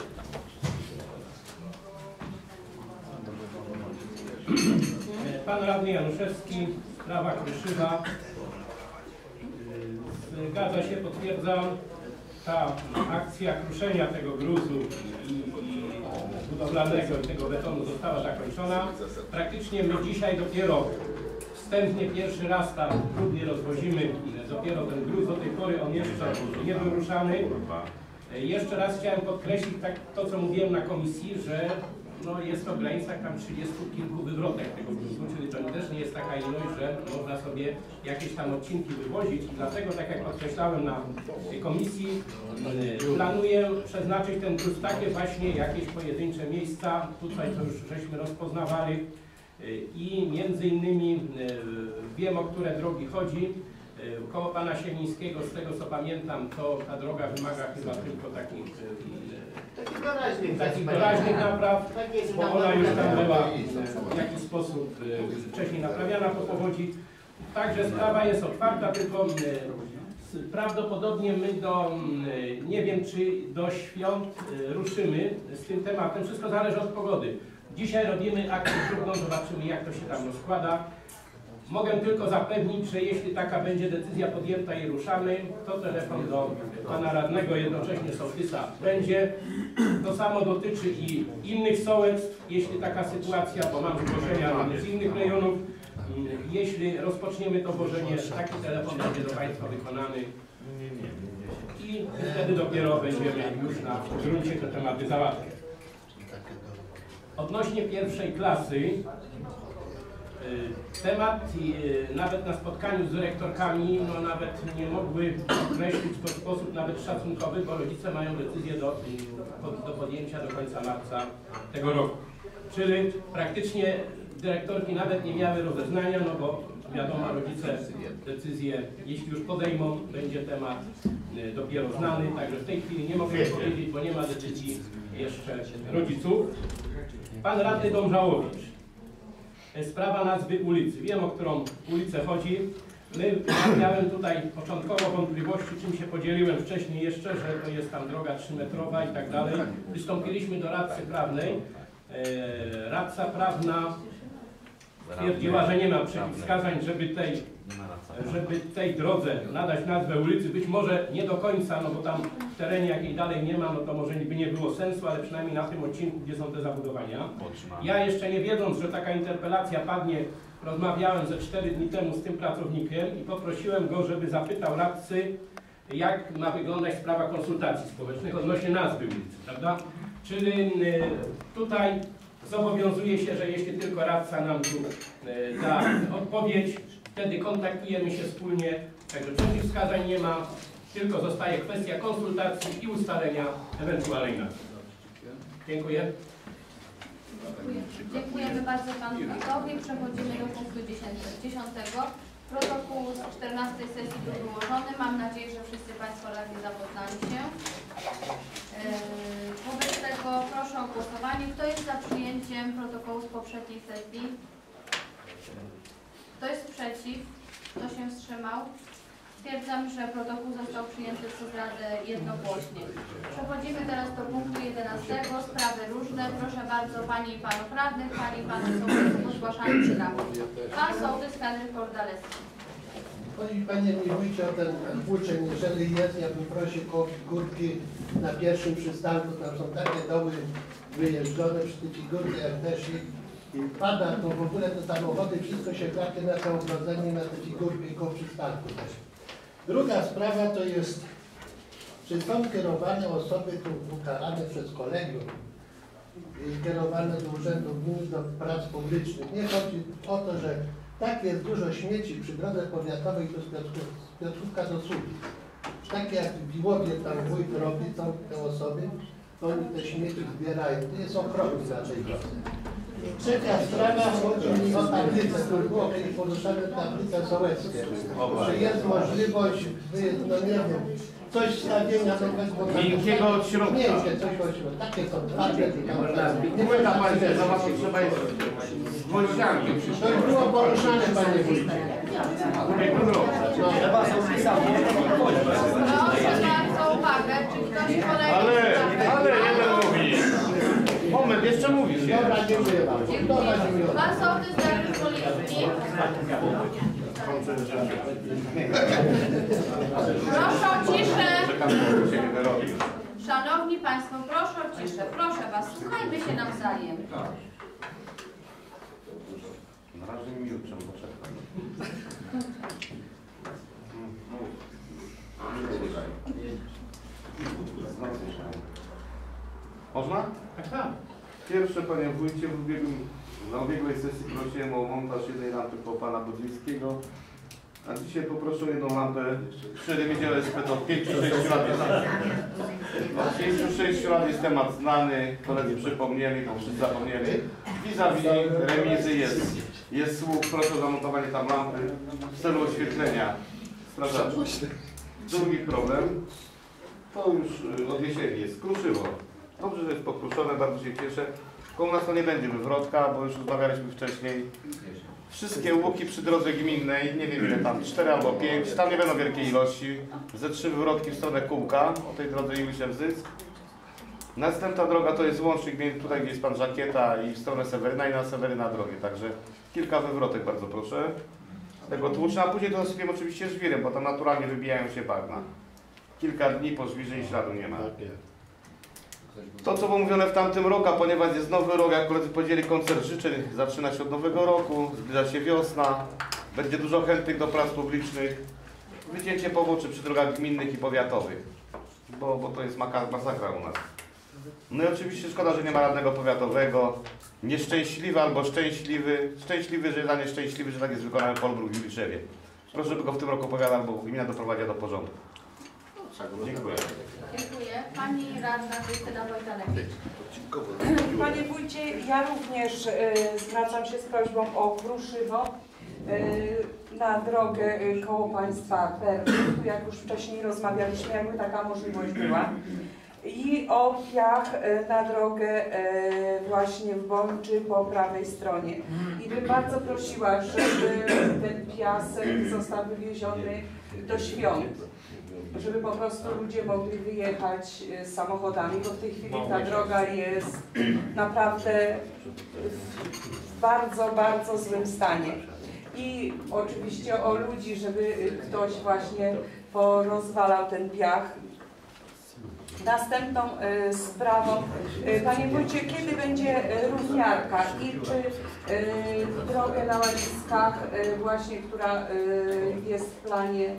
C: Pan radny Januszewski, sprawa Kruszywa. Zgadza się, potwierdzam, ta akcja kruszenia tego gruzu i budowlanego i tego betonu została zakończona. Praktycznie my dzisiaj dopiero wstępnie pierwszy raz tam próbnie rozwozimy dopiero ten gruz. Do tej pory on jeszcze nie był ruszany. Jeszcze raz chciałem podkreślić to, co mówiłem na komisji, że no jest to w granicach tam 30 kilku wywrotek tego gruzu, czyli to też nie jest taka ilość, że można sobie jakieś tam odcinki wywozić. I dlatego, tak jak podkreślałem na komisji, planuję przeznaczyć ten gruz w takie właśnie jakieś pojedyncze miejsca. Tutaj to już żeśmy rozpoznawali i między innymi wiem, o które drogi chodzi. Koło pana Siemińskiego, z tego co pamiętam, to ta droga wymaga chyba tylko takich doraźnych napraw, bo ona już tam była w jakiś sposób wcześniej naprawiana po powodzi. Także sprawa jest otwarta, tylko prawdopodobnie my nie wiem czy do świąt ruszymy z tym tematem. Wszystko zależy od pogody. Dzisiaj robimy akcję próbną, zobaczymy jak to się tam rozkłada. Mogę tylko zapewnić, że jeśli taka będzie decyzja podjęta i ruszamy, to telefon do pana radnego, jednocześnie sołtysa będzie. To samo dotyczy i innych sołectw, jeśli taka sytuacja, bo mam zgłoszenia z innych rejonów. Jeśli rozpoczniemy to wożenie, taki telefon będzie do państwa wykonany i wtedy dopiero będziemy już na gruncie te tematy załatwiać. Odnośnie pierwszej klasy, temat nawet na spotkaniu z dyrektorkami nawet nie mogły określić w sposób nawet szacunkowy, bo rodzice mają decyzję do podjęcia do końca marca tego roku. Czyli praktycznie dyrektorki nawet nie miały rozeznania, no bo wiadomo, rodzice decyzję, jeśli już podejmą, będzie temat dopiero znany, także w tej chwili nie mogę powiedzieć, bo nie ma decyzji jeszcze rodziców. Pan radny Dążałowicz. Sprawa nazwy ulicy. Wiem, o którą ulicę chodzi. Miałem tutaj początkowo wątpliwości, czym się podzieliłem wcześniej jeszcze, że to jest tam droga 3-metrowa i tak dalej. Wystąpiliśmy do radcy prawnej. Radca prawna stwierdziła, że nie ma przeciwwskazań, żeby tej drodze nadać nazwę ulicy. Być może nie do końca, no bo tam w terenie jak jej dalej nie ma, no to może by nie było sensu, ale przynajmniej na tym odcinku, gdzie są te zabudowania. Ja jeszcze nie wiedząc, że taka interpelacja padnie, rozmawiałem ze 4 dni temu z tym pracownikiem i poprosiłem go, żeby zapytał radcy, jak ma wyglądać sprawa konsultacji społecznych odnośnie nazwy ulicy, prawda? Czyli tutaj zobowiązuje się, że jeśli tylko radca nam tu da odpowiedź, wtedy kontaktujemy się wspólnie, także przeciwwskazań nie ma, tylko zostaje kwestia konsultacji i ustalenia ewentualnej nazwy. Dziękuję.
D: Dziękujemy bardzo Panu Wójtowi. Przechodzimy do punktu 10. Protokół z 14 sesji był wyłożony. Mam nadzieję, że wszyscy Państwo radni zapoznali się. przyjęciem protokołu z poprzedniej sesji? Kto jest przeciw? Kto się wstrzymał? Stwierdzam, że protokół został przyjęty przez Radę jednogłośnie. Przechodzimy teraz do punktu 11. Sprawy różne. Proszę bardzo Panie i Panów Radnych, Panie i Panów Sołtysów o zgłaszanie sprawów. Pan Sołtys Henryk Kordalewski.
I: Panie mi wójcie o ten włóczek, jeżeli jest, ja bym prosił koło figurki na pierwszym przystanku, tam są takie doły wyjeżdżone przy tej figurce, jak też i pada, to w ogóle te samochody, wszystko się klatnie na to ogrodzenie, na te figurki koło przystanku też. Druga sprawa to jest, czy są kierowane osoby tu ukarane przez kolegium i kierowane do urzędów gmin, do prac publicznych. Nie chodzi o to, że tak jest dużo śmieci przy drodze powiatowej to z Piotrówka do Słupsk. Takie jak w Biłowie tam wójt robi, są te osoby, to oni te śmieci zbierają. To jest okropnie na tej drodze. Trzecia sprawa chodzi mi o tablicę, to było kiedyś poruszane tablice sołeckie. Czy jest możliwość, no nie wiem, coś wstawienia nowego...
C: Miękkiego od środka.
I: Miękkie, coś od środka. Takie są twarde.
C: Płyta Państwa, zobaczcie, trzeba jest z gwoździami.
I: To już było poruszane, Panie Wójcie.
B: Trzeba zapisać.
D: Proszę bardzo uwagę, czy ktoś kolejny...
C: Ale jeden mówi. Moment, jeszcze mówisz.
I: Dobra, dziękuję bardzo. Dobra, dziękuję.
D: Pan Sołtys Dariusz Poliński. Proszę o ciszę. Szanowni Państwo, proszę o ciszę. Proszę Was, słuchajmy się nawzajem.
J: Na razie mi milczę, poczekam. Można?
C: Tak.
J: Pierwsze, Panie Wójcie, na ubiegłej sesji prosiłem o montaż jednej lampy po Pana Budlickiego, a dzisiaj poproszę o jedną lampę. W Środę Niedzielę jest od 5-6 lat. Od 5-6 lat jest temat znany, koledzy przypomnieli, bo wszyscy zapomnieli. Vis-a-vis remizy jest słup, proszę o zamontowanie tam lampy w celu oświetlenia strażaczy. Drugi problem, to już od jesieni jest kruszywo. Dobrze, że jest pokruszone, bardzo się cieszę. Koło nas to nie będzie wywrotka, bo już rozmawialiśmy wcześniej. Wszystkie łuki przy drodze gminnej, nie wiem ile tam, 4 albo 5, tam nie będą wielkiej ilości. Ze 3 wywrotki w stronę Kółka, o tej drodze Juliuszew Zysk. Następna droga to jest łącznik, tutaj gdzie jest Pan Żakieta i w stronę Seweryna i na Seweryna drogę, także kilka wywrotek bardzo proszę. Tego tłuczna, a później to zasypiemy oczywiście żwirem, bo tam naturalnie wybijają się bagna. Kilka dni po żwirze i śladu nie ma. To, co było mówione w tamtym roku, a ponieważ jest nowy rok, jak koledzy powiedzieli, koncert życzeń zaczyna się od nowego roku, zbliża się wiosna, będzie dużo chętnych do prac publicznych, wycięcie poboczy przy drogach gminnych i powiatowych, bo to jest masakra u nas. No i oczywiście szkoda, że nie ma radnego powiatowego, nieszczęśliwy albo szczęśliwy, że dla nieszczęśliwy, że tak jest wykonany Polbruk w Juliszewie. Proszę, żeby go w tym roku opowiadał, bo gmina doprowadzi do porządku. Dziękuję.
D: Dziękuję. Pani Radna Krystyna Wojtanowicz.
K: Panie Wójcie, ja również zwracam się z prośbą o kruszywo na drogę koło państwa Perłów, jak już wcześniej rozmawialiśmy, jakby taka możliwość była. I o piach na drogę właśnie w Bączy po prawej stronie. I bym bardzo prosiła, żeby ten piasek został wywieziony do świąt, żeby po prostu ludzie mogli wyjechać samochodami, bo w tej chwili ta droga jest naprawdę w bardzo, bardzo złym stanie. I oczywiście o ludzi, żeby ktoś właśnie porozwalał ten piach. Następną sprawą, Panie Wójcie, kiedy będzie równiarka i czy drogę na Łaziskach właśnie, która jest w planie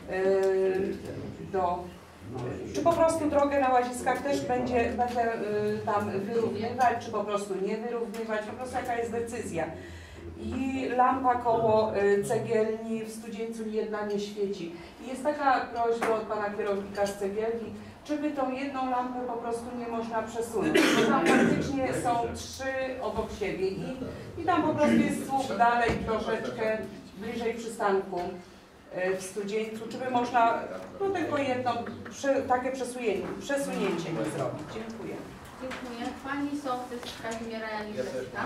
K: czy po prostu drogę na Łaziskach też będę tam wyrównywać, czy po prostu nie wyrównywać, po prostu jaka jest decyzja. I lampa koło cegielni w Studzieńcu jedna nie świeci. I jest taka prośba od Pana kierownika z cegielni, czy by tą jedną lampę po prostu nie można przesunąć, bo tam faktycznie są 3 obok siebie i tam po prostu jest słup dalej troszeczkę bliżej przystanku w Studzieńcu, czy by można no, tylko jedno takie przesunięcie nie zrobić? Dziękuję.
D: Dziękuję. Pani sołtys Kazimiera Janiszewska.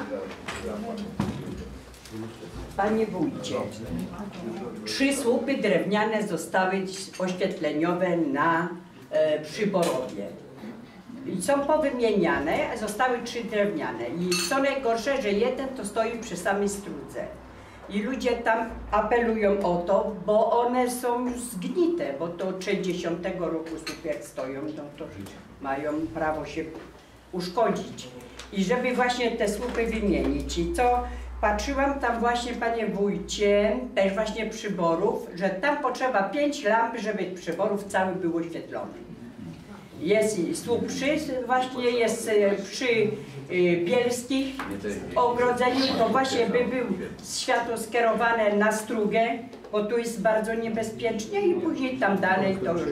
L: Panie wójcie, 3 słupy drewniane zostały oświetleniowe na Przyborowie. I są powymieniane, zostały 3 drewniane. I co najgorsze, że jeden to stoi przy samej strudze. I ludzie tam apelują o to, bo one są już zgnite, bo to 30 roku słupy jak stoją, no to mają prawo się uszkodzić. I żeby właśnie te słupy wymienić. I co patrzyłam tam właśnie, panie wójcie, też właśnie Przyborów, że tam potrzeba 5 lamp, żeby Przyborów cały był oświetlony. Jest słup właśnie jest przy Bielskich ogrodzeniu, to właśnie by był światło skierowane na Strugę, bo tu jest bardzo niebezpiecznie i później tam dalej to już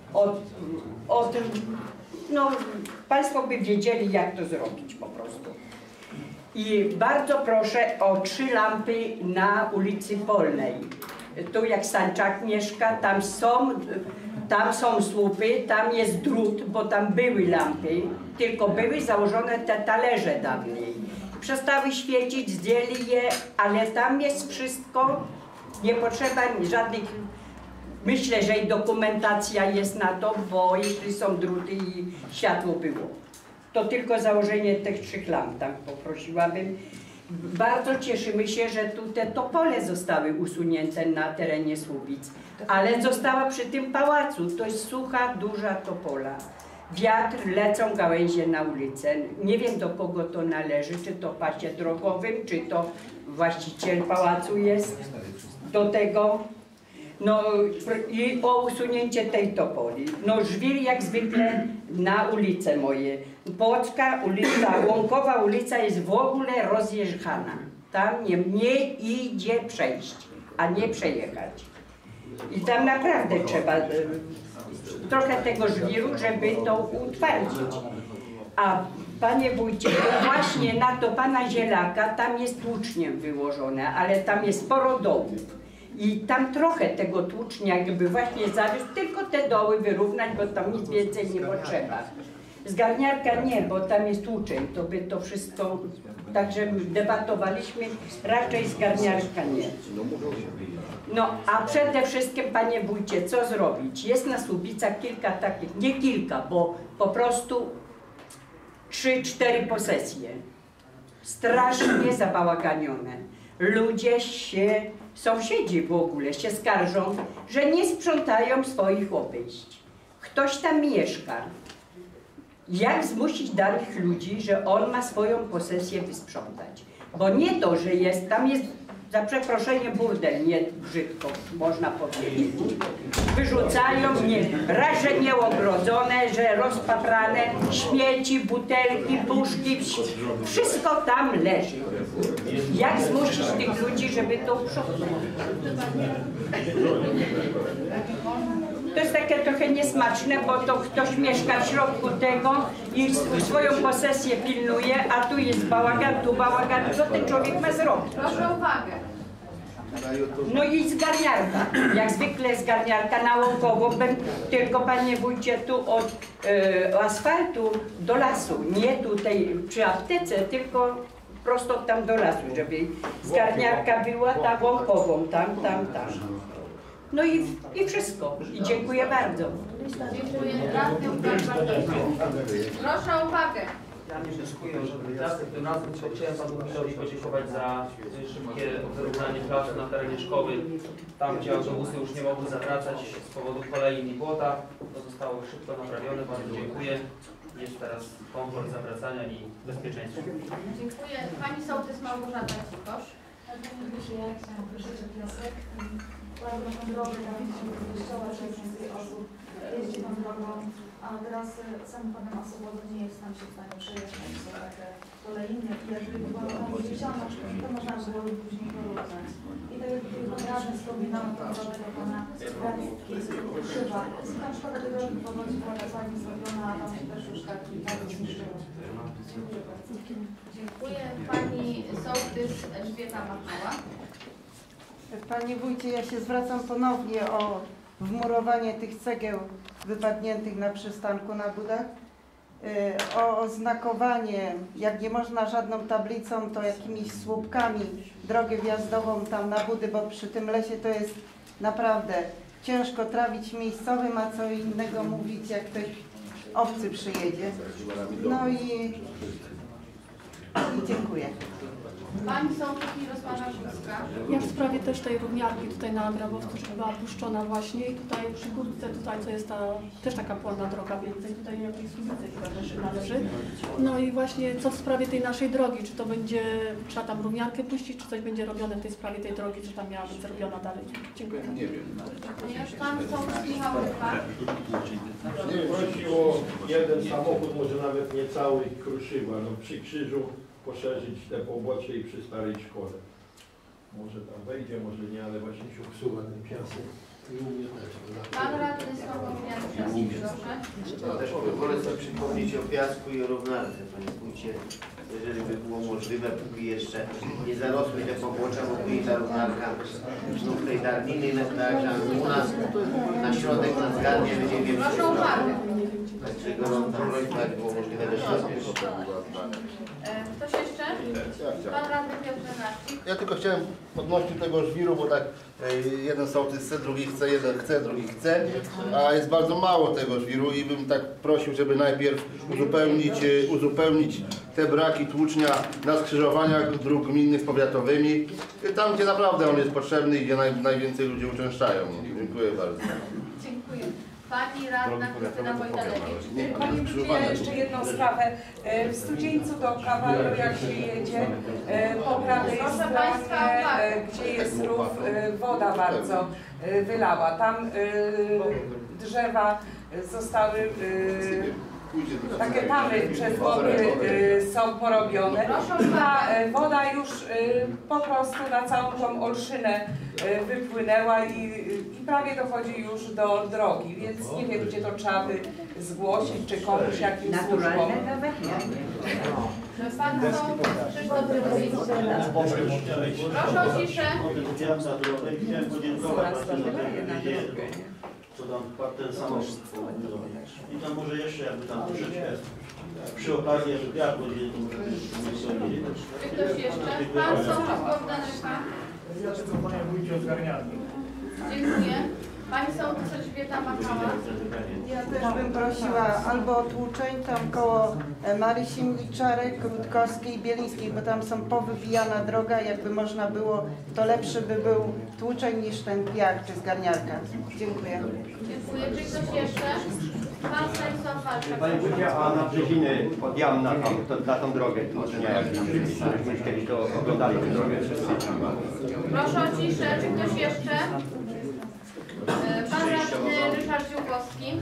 L: no państwo by wiedzieli, jak to zrobić po prostu. I bardzo proszę o 3 lampy na ulicy Polnej. Tu jak Stańczak mieszka, tam są słupy, tam jest drut, bo tam były lampy, tylko były założone te talerze dawniej. Przestały świecić, zdjęli je, ale tam jest wszystko, nie potrzeba żadnych, myślę, że i dokumentacja jest na to, bo jeśli są druty i światło było, to tylko założenie tych 3 lamp tam poprosiłabym. Bardzo cieszymy się, że tu te topole zostały usunięte na terenie Słubic, ale została przy tym pałacu. To jest sucha, duża topola. Wiatr, lecą gałęzie na ulicę. Nie wiem, do kogo to należy, czy to pasie drogowym, czy to właściciel pałacu jest do tego. No i o usunięcie tej topoli. No żwir jak zwykle na ulice moje. Płocka ulica, Łąkowa ulica jest w ogóle rozjeżdżana. Tam nie idzie przejść, a nie przejechać. I tam naprawdę trzeba trochę tego żwiru, żeby to utwardzić. A panie wójcie, właśnie na to pana Zielaka, tam jest tłuczniem wyłożone, ale tam jest sporo dołów. I tam trochę tego tłucznia jakby właśnie zawiózł, tylko te doły wyrównać, bo tam nic więcej nie potrzeba. Zgarniarka nie, bo tam jest tłuczeń, to by to wszystko, także debatowaliśmy, raczej zgarniarka nie. No a przede wszystkim, panie wójcie, co zrobić? Jest na Słubicach kilka takich, nie kilka, bo po prostu 3-4 posesje. Strasznie zabałaganione. Ludzie się, sąsiedzi w ogóle się skarżą, że nie sprzątają swoich obejść. Ktoś tam mieszka. Jak zmusić danych ludzi, że on ma swoją posesję wysprzątać? Bo nie to, że jest, tam jest, za przeproszenie, burdel, nie brzydko można powiedzieć. Wyrzucają, raz, że nieogrodzone, że rozpaprane, śmieci, butelki, puszki, wszystko tam leży. Jak zmusić tych ludzi, żeby to uprzątnąć? To jest takie trochę niesmaczne, bo to ktoś mieszka w środku tego i swoją posesję pilnuje, a tu jest bałagan, tu bałagan. Co ten człowiek ma zrobić?
D: Proszę o uwagę.
L: No i zgarniarka. Jak zwykle zgarniarka na Łąkową, tylko panie wójcie, tu od asfaltu do lasu. Nie tutaj przy aptece, tylko prosto tam do lasu, żeby zgarniarka była ta Łąkową, tam. No i wszystko. I dziękuję bardzo.
D: Dziękuję. Radny Proszę o uwagę.
F: Ja nie zyskuję, że tym razem chciałem panu Milowi podziękować za szybkie wyrównanie placu na terenie szkoły. Tam, gdzie autobusy już nie mogły zawracać z powodu kolei i błota, to zostało szybko naprawione. Bardzo dziękuję. Jest teraz komfort zawracania i bezpieczeństwo.
D: Dziękuję. Pani sołtys Małgorzata Cikosz.
A: Ja chciałam prosić o wniosek. Bardzo tą drogę tam do kościoła, że jest więcej osób jeździ tą drogą, a teraz samochodem osobowym nie jest nam się w stanie przejeżdżać, są takie kolejne i jakby była tam wyciągna, to można było później porównać. I tak jak pan radny wspominał tą drogę do pana Radnicki, Krzyża. Tam szkoda tego, że powodzi była tak ładnie zrobiona, a tam się też już tak zniszczyło. Dziękuję bardzo.
D: Dziękuję. Pani sołtys Elżbieta Machała.
M: Panie wójcie, ja się zwracam ponownie o wmurowanie tych cegieł wypadniętych na przystanku na Budach, o oznakowanie, jak nie można żadną tablicą, to jakimiś słupkami drogę wjazdową tam na Budy, bo przy tym lesie to jest naprawdę ciężko trawić miejscowym, a co innego mówić, jak ktoś obcy przyjedzie. No i dziękuję.
D: Pani Sołtys Mirosława Górska.
N: Ja w sprawie też tej równiarki tutaj na Grabowcu, żeby była puszczona właśnie i tutaj przy górce, tutaj co jest ta też taka płynna droga więcej, tutaj jakieś subice chyba też należy. No i właśnie co w sprawie tej naszej drogi, czy to będzie, trzeba tam równiarkę puścić, czy coś będzie robione w tej sprawie tej drogi, czy tam miała być zrobiona dalej. Dziękuję.
B: Nie wiem.
D: Pan Sołtys Michał Ryba.
O: Prosi o jeden samochód, może nawet nie cały Kruszywa, no przy krzyżu poszerzyć te pobocze i przy starej szkole. Może tam wejdzie, może nie, ale właśnie się usuwa ten piasek.
D: Pan radny Sławomir Piasek, proszę.
E: Ja też wolę sobie przypomnieć o piasku i o równarce, panie wójcie. Jeżeli by było możliwe, póki jeszcze nie zarosły te pobocza, bo później ta równarka znów tej darniny, tak jak u nas na środek na zgadnie będzie więcej.
D: Proszę o uwagę.
E: Także gorąca prośba, jak było możliwe do środka.
D: Ktoś jeszcze? Pan radny Piotr Renacki.
P: Ja tylko chciałem odnośnie tego żwiru, bo tak jeden sołtys chce, drugi chce, jeden chce, drugi chce, a jest bardzo mało tego żwiru i bym tak prosił, żeby najpierw uzupełnić te braki tłucznia na skrzyżowaniach dróg gminnych z powiatowymi, tam gdzie naprawdę on jest potrzebny i gdzie najwięcej ludzi uczęszczają. Dziękuję bardzo.
D: Dziękuję. Pani radna Krystyna Wojtalewicz.
K: Pani wójcie, ja jeszcze jedną sprawę. W Studzieńcu do Kawalu, jak się jedzie, po prawej stronie, gdzie jest rów, woda bardzo wylała. Tam drzewa zostały, takie tamy przez wody są porobione. Ta woda już po prostu na całą tą Olszynę wypłynęła i prawie dochodzi już do drogi, więc nie wiem, gdzie to trzeba by zgłosić, czy komuś jakim służbom.
D: Pan Krzysztof Rybowicz. Proszę o ciszę.
Q: Chciałem podziękować co tam ten samochód. I tam może jeszcze jakby tam troszeczkę przy okazji, jakby wiatr będzie, to może
D: Czy ktoś jeszcze? Pan Sołtys Bogdan Ryba.
O: Ja tylko panie wójcie zgarniarki.
D: Dziękuję. Pani Sołtys Elżbieta Machała.
M: Ja też bym prosiła albo o tłuczeń tam koło Marysi Mliczarek, Rutkowskiej, Bielińskiej, bo tam są powybijana droga, jakby można było, to lepszy by był tłuczeń niż ten piach czy zgarniarka. Dziękuję.
D: Dziękuję. Czy ktoś jeszcze? Pan Stanisław Walczak.
B: Panie wójcie, a na Brzeziny od Jamna tam, na tą drogę tłuczenia, jakbyśmy kiedyś to oglądali tę drogę wszyscy.
D: Proszę o ciszę. Czy ktoś jeszcze? Pan radny Ryszard Ziółkowski.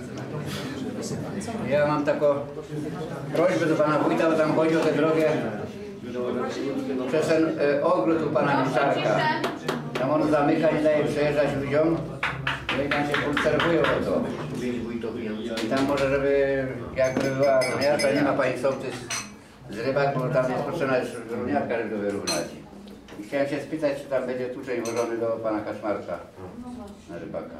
B: Ja mam taką prośbę do pana wójta, bo tam chodzi o tę drogę przez ten ogród u pana Miszczarka. Tam on zamyka, nie daje przejeżdżać ludziom, no i tam się konserwują o to. I tam może, żeby jakby była równiarka, nie ma pani sołtys z Rybak, bo tam jest potrzebna równiarka, żeby to wyrównać. I chciałem się spytać, czy tam będzie tłuczeń włożony do pana Kaczmarka na Rybaka.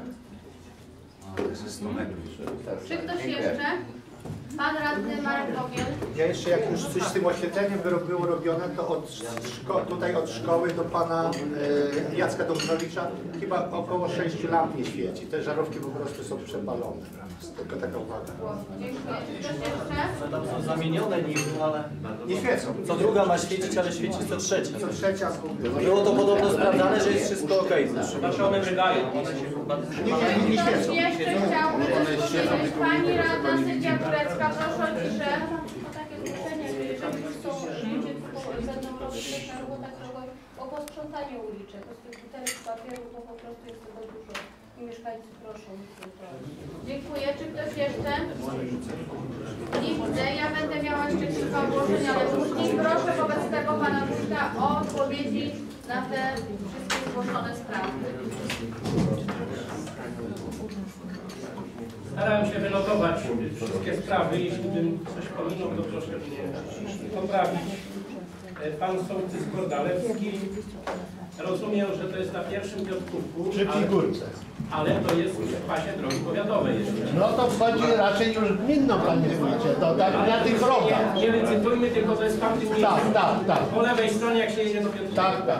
D: Czy ktoś jeszcze? Pan radny Marek Bogiel.
R: Ja jeszcze jak już coś z tym oświetleniem było robione, to tutaj od szkoły do pana Jacka Dobrowicza chyba około 6 lamp nie świeci. Te żarówki po prostu są przepalone. Tylko taka uwaga.
D: Dziękuję. Czy ktoś jeszcze?
F: Tam są zamienione niby, ale
R: nie świecą.
F: Co druga ma świecić, ale świeci co trzecia.
R: Co trzecia.
F: Było to podobno sprawdzane, że jest wszystko ok.
C: Znaczy one wydają.
R: Nie
D: Ktoś
R: świecą.
D: jeszcze chciał powiedzieć? Pani radna Sylwia Górecka, proszę o ciszę. O takie zgłoszenie, jeżeli już są ludzie, którzy będą robić coś na robotach drogowych, o posprzątanie uliczek, o tych butelek papieru, bo po prostu jest tego dużo. I mieszkańcy proszą. Dziękuję. Czy ktoś jeszcze? Nie widzę. Ja będę miała jeszcze kilka ogłoszeń, ale później proszę wobec tego pana wójta o odpowiedzi na te wszystkie zgłoszone sprawy.
C: Starałem się wynotować wszystkie sprawy. Jeśli bym coś pominął, to proszę mnie poprawić. Pan sołtys Gordalewski. Rozumiem, że to jest na pierwszym Piotrkówku.
I: Przy Figurce.
C: Ale to jest w pasie drogi powiatowej jeszcze.
I: No to wchodzi raczej już gminną, panie wójcie, to tak na tych drogach.
C: Nie licytujmy, tylko to jest w tamtym miejscu.
I: Tak.
C: Po lewej stronie, jak się jedzie do Piotrkowa.
I: Tak.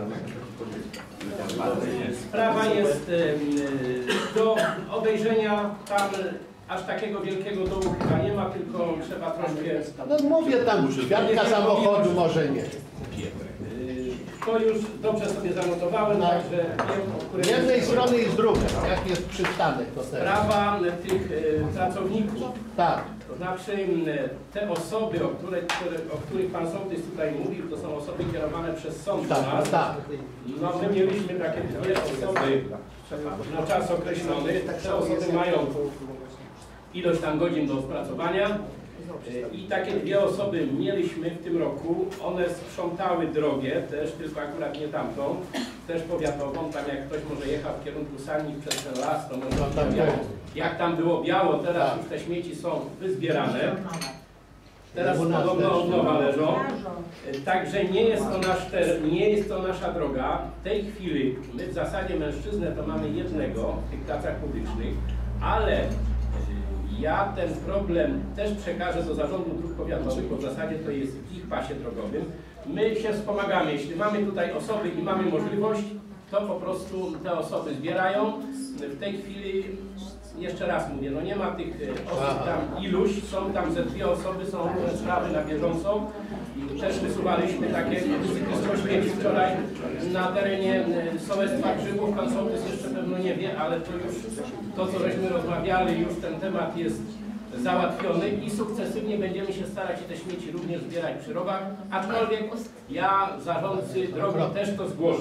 C: Sprawa jest do obejrzenia, tam aż takiego wielkiego dołu chyba nie ma, tylko trzeba troszkę...
I: No mówię tam, świadka samochodu może nie.
C: To już dobrze sobie zanotowałem, także wiem, o której...
I: Z jednej strony i z drugiej, jak jest przystanek to teraz.
C: Sprawa tych pracowników.
I: Tak.
C: To znaczy te osoby, o których pan sołtys tutaj mówił, to są osoby kierowane przez sąd do nas.
I: Tak.
C: No my mieliśmy takie dwie osoby na czas określony. Te osoby mają ilość tam godzin do opracowania i takie dwie osoby mieliśmy w tym roku. One sprzątały drogę, też tylko akurat nie tamtą, też powiatową. Tam jak ktoś może jechał w kierunku Sanich przez ten las, to może jak tam było biało, teraz już te śmieci są wyzbierane. Teraz podobno od nowa leżą. Także nie jest to nasza droga. W tej chwili my w zasadzie mężczyznę to mamy jednego w tych pracach publicznych, ale ja ten problem też przekażę do Zarządu Dróg Powiatowych, bo w zasadzie to jest w ich pasie drogowym. My się wspomagamy. Jeśli mamy tutaj osoby i mamy możliwość, to po prostu te osoby zbierają. W tej chwili, jeszcze raz mówię, no nie ma tych osób tam iluś, są tam ze dwie osoby, są sprawy na bieżąco. Też wysuwaliśmy takie wysypisko śmieci wczoraj na terenie sołectwa Grzybów. Pan sołtys jeszcze pewno nie wie, ale to już to, co żeśmy rozmawiali, już ten temat jest załatwiony i sukcesywnie będziemy się starać te śmieci również zbierać przy rowach, aczkolwiek ja, zarządcy drogi, też to zgłoszę.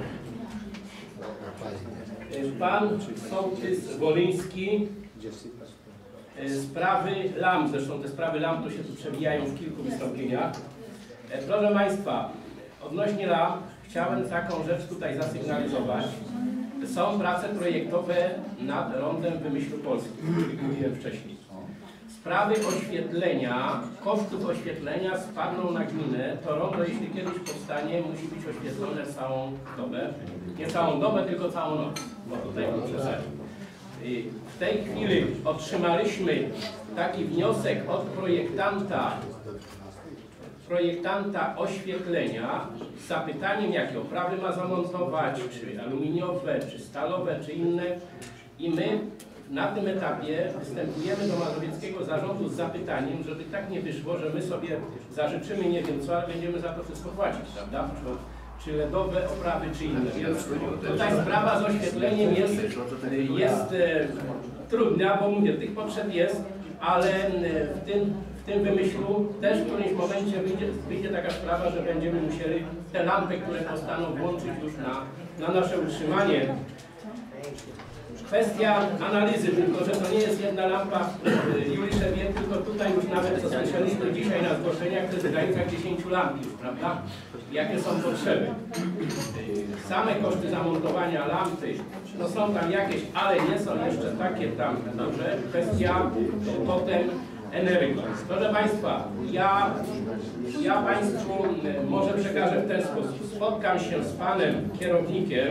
C: Pan sołtys Wolyński, sprawy lamp, zresztą te sprawy lamp to się tu przewijają w kilku wystąpieniach. Proszę Państwa, odnośnie lamp chciałem taką rzecz tutaj zasygnalizować. Są prace projektowe nad rondem Wymyślu Polski, o których mówiłem wcześniej. Sprawy oświetlenia, kosztów oświetlenia spadną na gminę. To rondo, jeśli kiedyś powstanie, musi być oświetlone całą dobę. Nie całą dobę, tylko całą noc, bo tutaj był przesadził. W tej chwili otrzymaliśmy taki wniosek od projektanta oświetlenia z zapytaniem, jakie oprawy ma zamontować, czy aluminiowe, czy stalowe, czy inne. I my na tym etapie występujemy do Mazowieckiego Zarządu z zapytaniem, żeby tak nie wyszło, że my sobie zażyczymy nie wiem co, ale będziemy za to wszystko płacić, prawda? Czy LEDowe oprawy, czy inne. Więc tutaj sprawa z oświetleniem jest trudna, bo mówię, tych potrzeb jest, ale w tym wymyślu też w którymś momencie wyjdzie taka sprawa, że będziemy musieli te lampy, które powstaną, włączyć już na nasze utrzymanie. Kwestia analizy, tylko że to nie jest jedna lampa Julisze wie, tylko tutaj już nawet co słyszeliśmy dzisiaj na zgłoszeniach, to jest w granicach 10 lamp już, prawda? Jakie są potrzeby. Same koszty zamontowania lampy, no są tam jakieś, ale nie są jeszcze takie tam duże. Kwestia potem energii. Proszę Państwa, ja Państwu może przekażę w ten sposób. Spotkam się z Panem kierownikiem,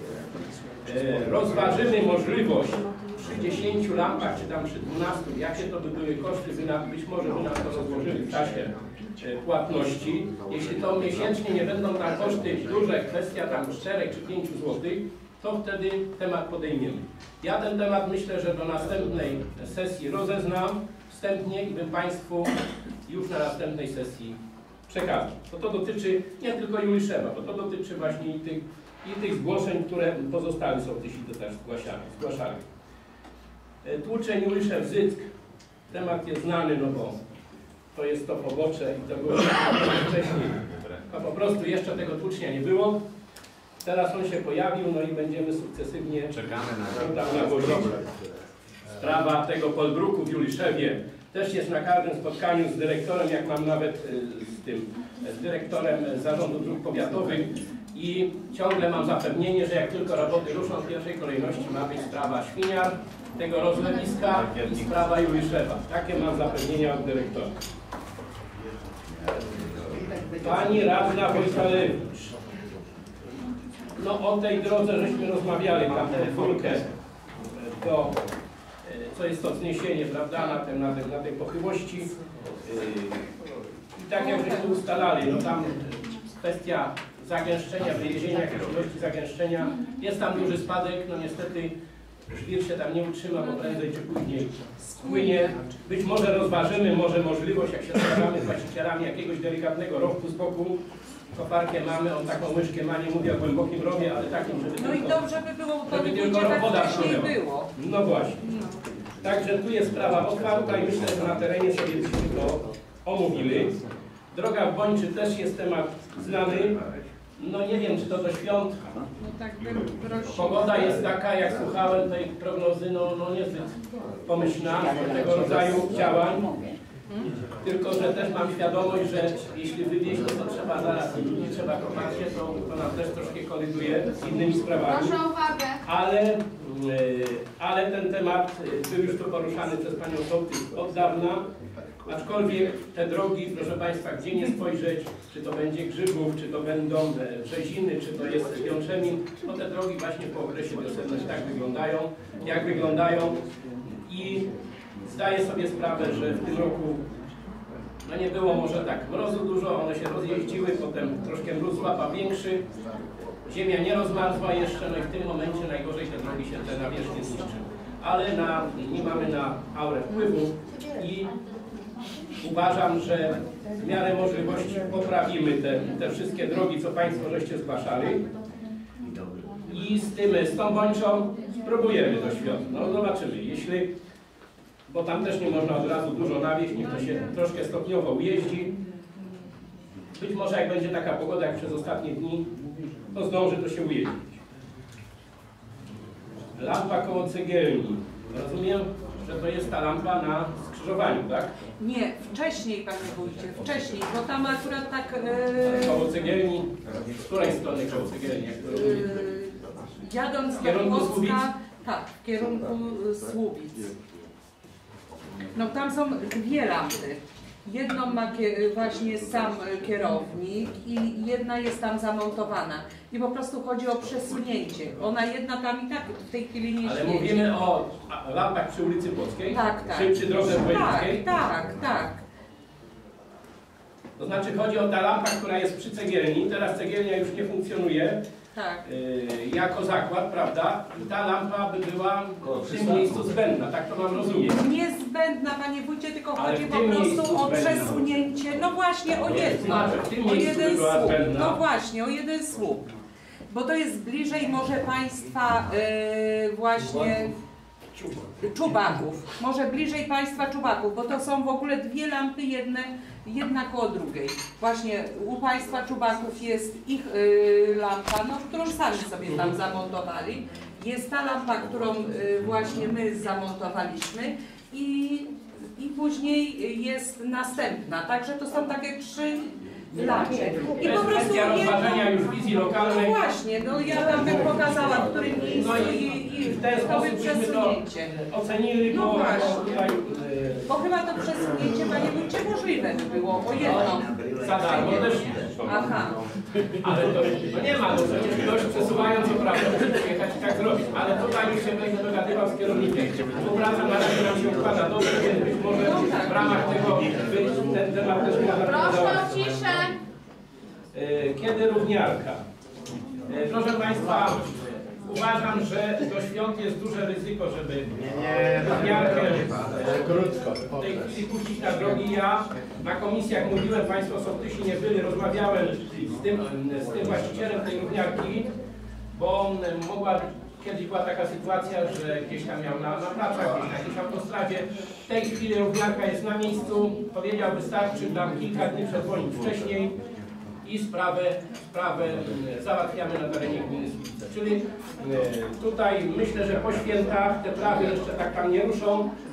C: rozważymy możliwość przy 10 lampach, czy tam przy 12, jakie to by były koszty, być może by nam to rozłożyli w czasie płatności. Jeśli to miesięcznie nie będą tam koszty duże, kwestia tam 4 czy 5 zł, to wtedy temat podejmiemy. Ja ten temat myślę, że do następnej sesji rozeznam wstępnie i bym Państwu już na następnej sesji przekazał. Bo to dotyczy nie tylko Juliszewa, bo to dotyczy właśnie i tych zgłoszeń, które pozostali sołtysi to też zgłaszali. Tłuczeń Juliszew-Zyck, temat jest znany, no bo to jest to pobocze i to było wcześniej. A po prostu jeszcze tego tłucznia nie było. Teraz on się pojawił, no i będziemy sukcesywnie nawozić. Sprawa tego Polbruku w Juliszewie też jest na każdym spotkaniu z dyrektorem, jak mam nawet z dyrektorem Zarządu Dróg Powiatowych. I ciągle mam zapewnienie, że jak tylko roboty ruszą, w pierwszej kolejności ma być sprawa Świniar, tego rozlewiska i sprawa Juliszewa. Takie mam zapewnienia od dyrektora. Pani radna Wojtalewicz. No o tej drodze żeśmy rozmawiali, tam trójkę, to co jest to zniesienie, prawda, na tej pochyłości. I tak jak żeśmy ustalali, no tam kwestia zagęszczenia, wywiezienia jakiejś ilości zagęszczenia, jest tam duży spadek, no niestety żwir się tam nie utrzyma, bo prędzej czy później spłynie. Być może rozważymy, może możliwość, jak się spotkamy z właścicielami jakiegoś delikatnego rowku z boku. Koparkę mamy, on taką łyżkę ma, nie mówię o głębokim rowie, ale takim, żeby
K: No
C: tylko,
K: i dobrze by było, bo
C: żeby tylko woda
K: wcześniej
C: wpłynęła.
K: było.
C: No właśnie. Także tu jest sprawa otwarta i myślę, że na terenie sobie byśmy to omówili. Droga w Bończy też jest temat znany. No nie wiem, czy to do świąt.
K: No tak bym prosiła.
C: Pogoda jest taka, jak słuchałem tej prognozy, no niezbyt pomyślna tego rodzaju działań. Tylko, że też mam świadomość, że jeśli wywieźć to trzeba zaraz i trzeba koparcie, to nam też troszkę koliduje z innymi sprawami.
D: Proszę o uwagę.
C: Ale ten temat był już tu poruszany przez panią sołtys od dawna. Aczkolwiek te drogi, proszę Państwa, gdzie nie spojrzeć, czy to będzie Grzybów, czy to będą Brzeziny, czy to jest Wiączemin, no te drogi właśnie po okresie wiosennym tak wyglądają, jak wyglądają i zdaję sobie sprawę, że w tym roku no nie było może tak mrozu dużo, one się rozjeździły, potem troszkę mróz złapał większy, ziemia nie rozmarzła jeszcze, no i w tym momencie najgorzej te drogi się te nawierzchnie zniszczyły. Ale nie mamy na aurę wpływu i uważam, że w miarę możliwości poprawimy te wszystkie drogi, co Państwo żeście zgłaszali. I z tą Bończą spróbujemy do świąt. No zobaczymy, bo tam też nie można od razu dużo nawieźć, niech to się troszkę stopniowo ujeździ. Być może jak będzie taka pogoda jak przez ostatnie dni, to zdąży to się ujeździć. Lampa koło cegielni. Rozumiem, że to jest ta lampa na skrzyżowaniu, tak?
K: Nie, wcześniej, panie wójcie, wcześniej, bo tam akurat tak...
C: Koło cegielni? Z której strony koło cegielni? Jak to
K: jadąc
C: w kierunku
K: do
C: Słubic?
K: Płocka, tak, w kierunku Słubic. No tam są dwie lampy. Jedną ma właśnie sam kierownik i jedna jest tam zamontowana. I po prostu chodzi o przesunięcie. Ona jedna tam i tak w tej chwili nie świeci.
C: Ale mówimy o lampach przy ulicy Płockiej?
K: Tak, tak.
C: Czy przy drodze wojewódzkiej?
K: Tak.
C: To znaczy chodzi o ta lampa, która jest przy cegielni. Teraz cegielnia już nie funkcjonuje.
K: Tak.
C: Jako zakład, prawda? I ta lampa by była w tym miejscu zbędna, tak to mam rozumieć.
K: Niezbędna, panie wójcie, tylko
C: Ale
K: chodzi
C: w
K: po
C: tym miejscu
K: prostu o
C: zbędna.
K: przesunięcie, no właśnie o jedno,
C: Znaczy, w tym
K: o
C: miejscu
K: jeden
C: by była
K: słup,
C: zbędna.
K: no właśnie, o jeden słup. Bo to jest bliżej może państwa właśnie Czubaków, może bliżej państwa Czubaków, bo to są w ogóle dwie lampy, jedna koło drugiej. Właśnie u państwa Czubaków jest ich lampa, no, którą sami sobie tam zamontowali. Jest ta lampa, którą właśnie my zamontowaliśmy i później jest następna. Także to są takie trzy lampy. I po prostu
C: kwestia rozważenia już wizji lokalnej.
K: No właśnie, no ja tam bym pokazała, w którym miejscu
C: No
K: i
C: w ten
K: to by
C: sposób byśmy to
K: przesunięcie.
C: ocenili,
K: No
C: bo
K: właśnie.
C: tutaj
K: Bo chyba to przesunięcie, panie wójcie, możliwe by było o jedno.
C: za darmo też.
K: Aha.
C: Ale to no nie ma, no przecież ktoś przesuwając oprawę może przyjechać i tak zrobić. Ale tutaj już się będzie dogadywał z kierownikiem. Współpraca na razie nam się układa dobrze, więc być może w ramach tego ten temat też można
D: Proszę o ciszę.
C: Kiedy równiarka? Proszę Państwa, uważam, że do świąt jest duże ryzyko, żeby równiarkę w tej chwili puścić na drogi. Ja na komisjach mówiłem, Państwo sołtysi nie byli, rozmawiałem z tym właścicielem tej równiarki, bo on kiedyś była taka sytuacja, że gdzieś tam miał na placach, gdzieś na jakiejś autostradzie. W tej chwili równiarka jest na miejscu, powiedział, wystarczy tam kilka dni przedzwonić wcześniej i sprawę załatwiamy na terenie gminy Słubice. Czyli tutaj myślę, że po świętach te prawy jeszcze tak tam nie ruszą.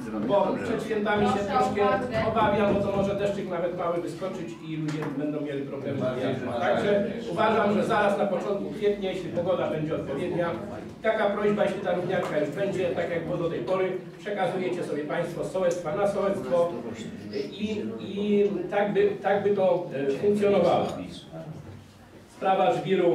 C: bo przed świętami się troszkę obawiam, bo to może deszczyk nawet mały wyskoczyć i ludzie będą mieli problemy z wjazdem. Także uważam, że zaraz na początku kwietnia, jeśli pogoda będzie odpowiednia, taka prośba, jeśli ta równiarka już będzie, tak jak było do tej pory, przekazujecie sobie Państwo z sołectwa na sołectwo i tak by to funkcjonowało. Sprawa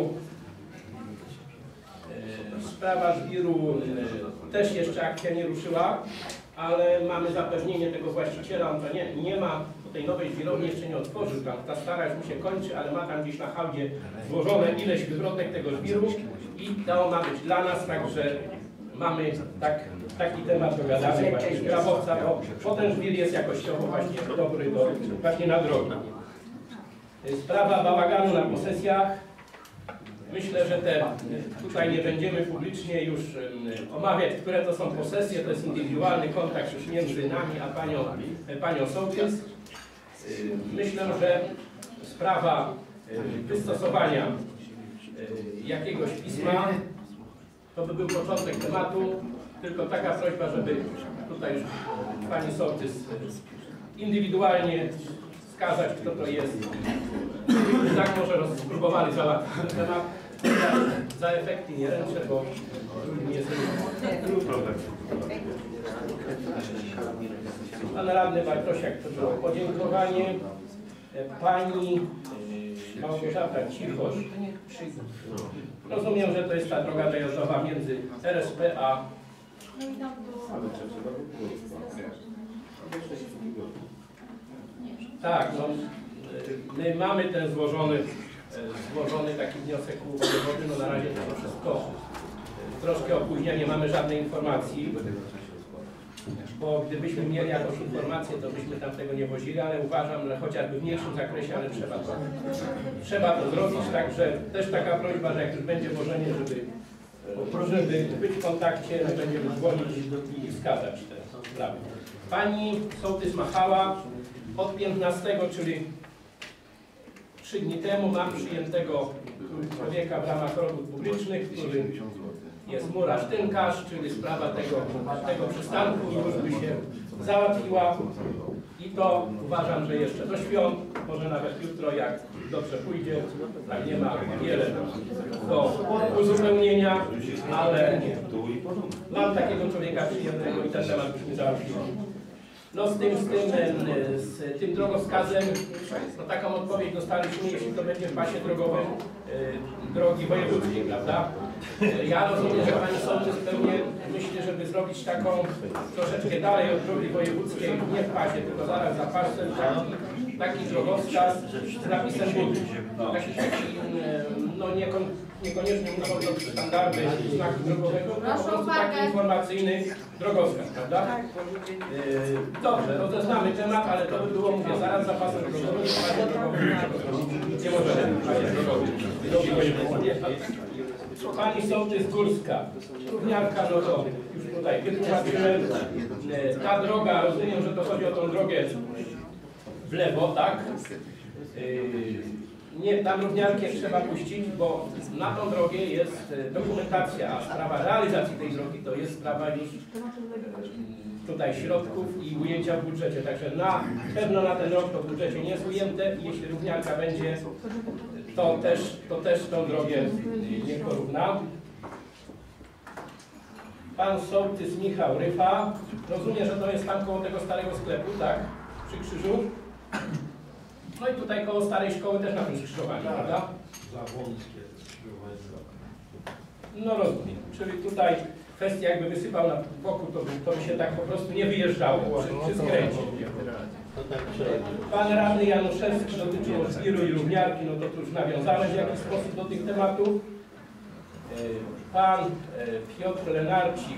C: żwiru też jeszcze akcja nie ruszyła, ale mamy zapewnienie tego właściciela, on to nie ma tej nowej żwirowni, jeszcze nie otworzył, ta stara już mu się kończy, ale ma tam gdzieś na hałdzie złożone ileś wywrotek tego żwiru i to ma być dla nas, także mamy taki temat dogadany właśnie z Grabowca, bo ten żwir jest jakościowo właśnie dobry właśnie na drogi. Sprawa bałaganu na posesjach. Myślę, że tutaj nie będziemy publicznie już omawiać, które to są posesje, to jest indywidualny kontakt już między nami a panią sołtys. Myślę, że sprawa wystosowania jakiegoś pisma to by był początek tematu, tylko taka prośba, żeby tutaj już pani sołtys indywidualnie wskazać, kto to jest. Tak może spróbowali załatwić ten temat. Za efekty nie ręczę, bo nie jest pan radny Bartosiak proszę o podziękowanie. Pani Małgorzata Cichosz. Rozumiem, że to jest ta droga dojazdowa między RSP a tak, no, my mamy ten złożony taki wniosek u wojewody, no na razie to wszystko troszkę opóźnia, nie mamy żadnej informacji, bo gdybyśmy mieli jakąś informację, to byśmy tam tego nie wozili, ale uważam, że chociażby w mniejszym zakresie, ale trzeba to zrobić, także też taka prośba, że jak już będzie wożenie, żeby być w kontakcie, będziemy dzwonić i wskazać te sprawy. Pani sołtys Machała od 15, czyli 3 dni temu mam przyjętego człowieka w ramach robót publicznych, który jest murarz tynkarz, czyli sprawa tego przystanku już by się załatwiła i to uważam, że jeszcze do świąt, może nawet jutro, jak dobrze pójdzie, tak nie ma wiele do uzupełnienia, ale mam takiego człowieka przyjemnego i ten temat byśmy załatwili. No z tym drogowskazem, no taką odpowiedź dostaliśmy, jeśli to będzie w pasie drogowym drogi wojewódzkiej, prawda? Ja rozumiem, że pani sołtys pewnie myśli, żeby zrobić taką troszeczkę dalej od drogi wojewódzkiej, nie w pasie, tylko zaraz za pasem, taki drogowskaz z napisem budy. Taki no niekoniecznie muszą być standardy znaku drogowego, tylko po prostu taki informacyjny drogowskaz, prawda? Dobrze, rozeznamy temat, ale to by było, mówię, zaraz za pasem drogowym, nie możemy w pasie drogowym. Pani sołtys Górska, równiarka, no to już tutaj wytłumaczyłem. Ta droga, rozumiem, że to chodzi o tą drogę w lewo, tak? Nie, tam równiarkę trzeba puścić, bo na tą drogę jest dokumentacja, a sprawa realizacji tej drogi to jest sprawa już tutaj środków i ujęcia w budżecie. Także na pewno na ten rok to w budżecie nie jest ujęte i jeśli równiarka będzie, to też tą drogę nie porówna. Pan sołtys Michał Ryfa, rozumiem, że to jest tam koło tego starego sklepu, tak? Przy krzyżu. No i tutaj koło starej szkoły też na tym skrzyżowaniu, prawda? No rozumiem. Czyli tutaj kwestia jakby wysypał na boku, to by się tak po prostu nie wyjeżdżało przy skręcie. Pan radny Januszewski dotyczyło żwiru i równiarki, no to tu już nawiązałem w jakiś sposób do tych tematów. Pan Piotr Lenarcik,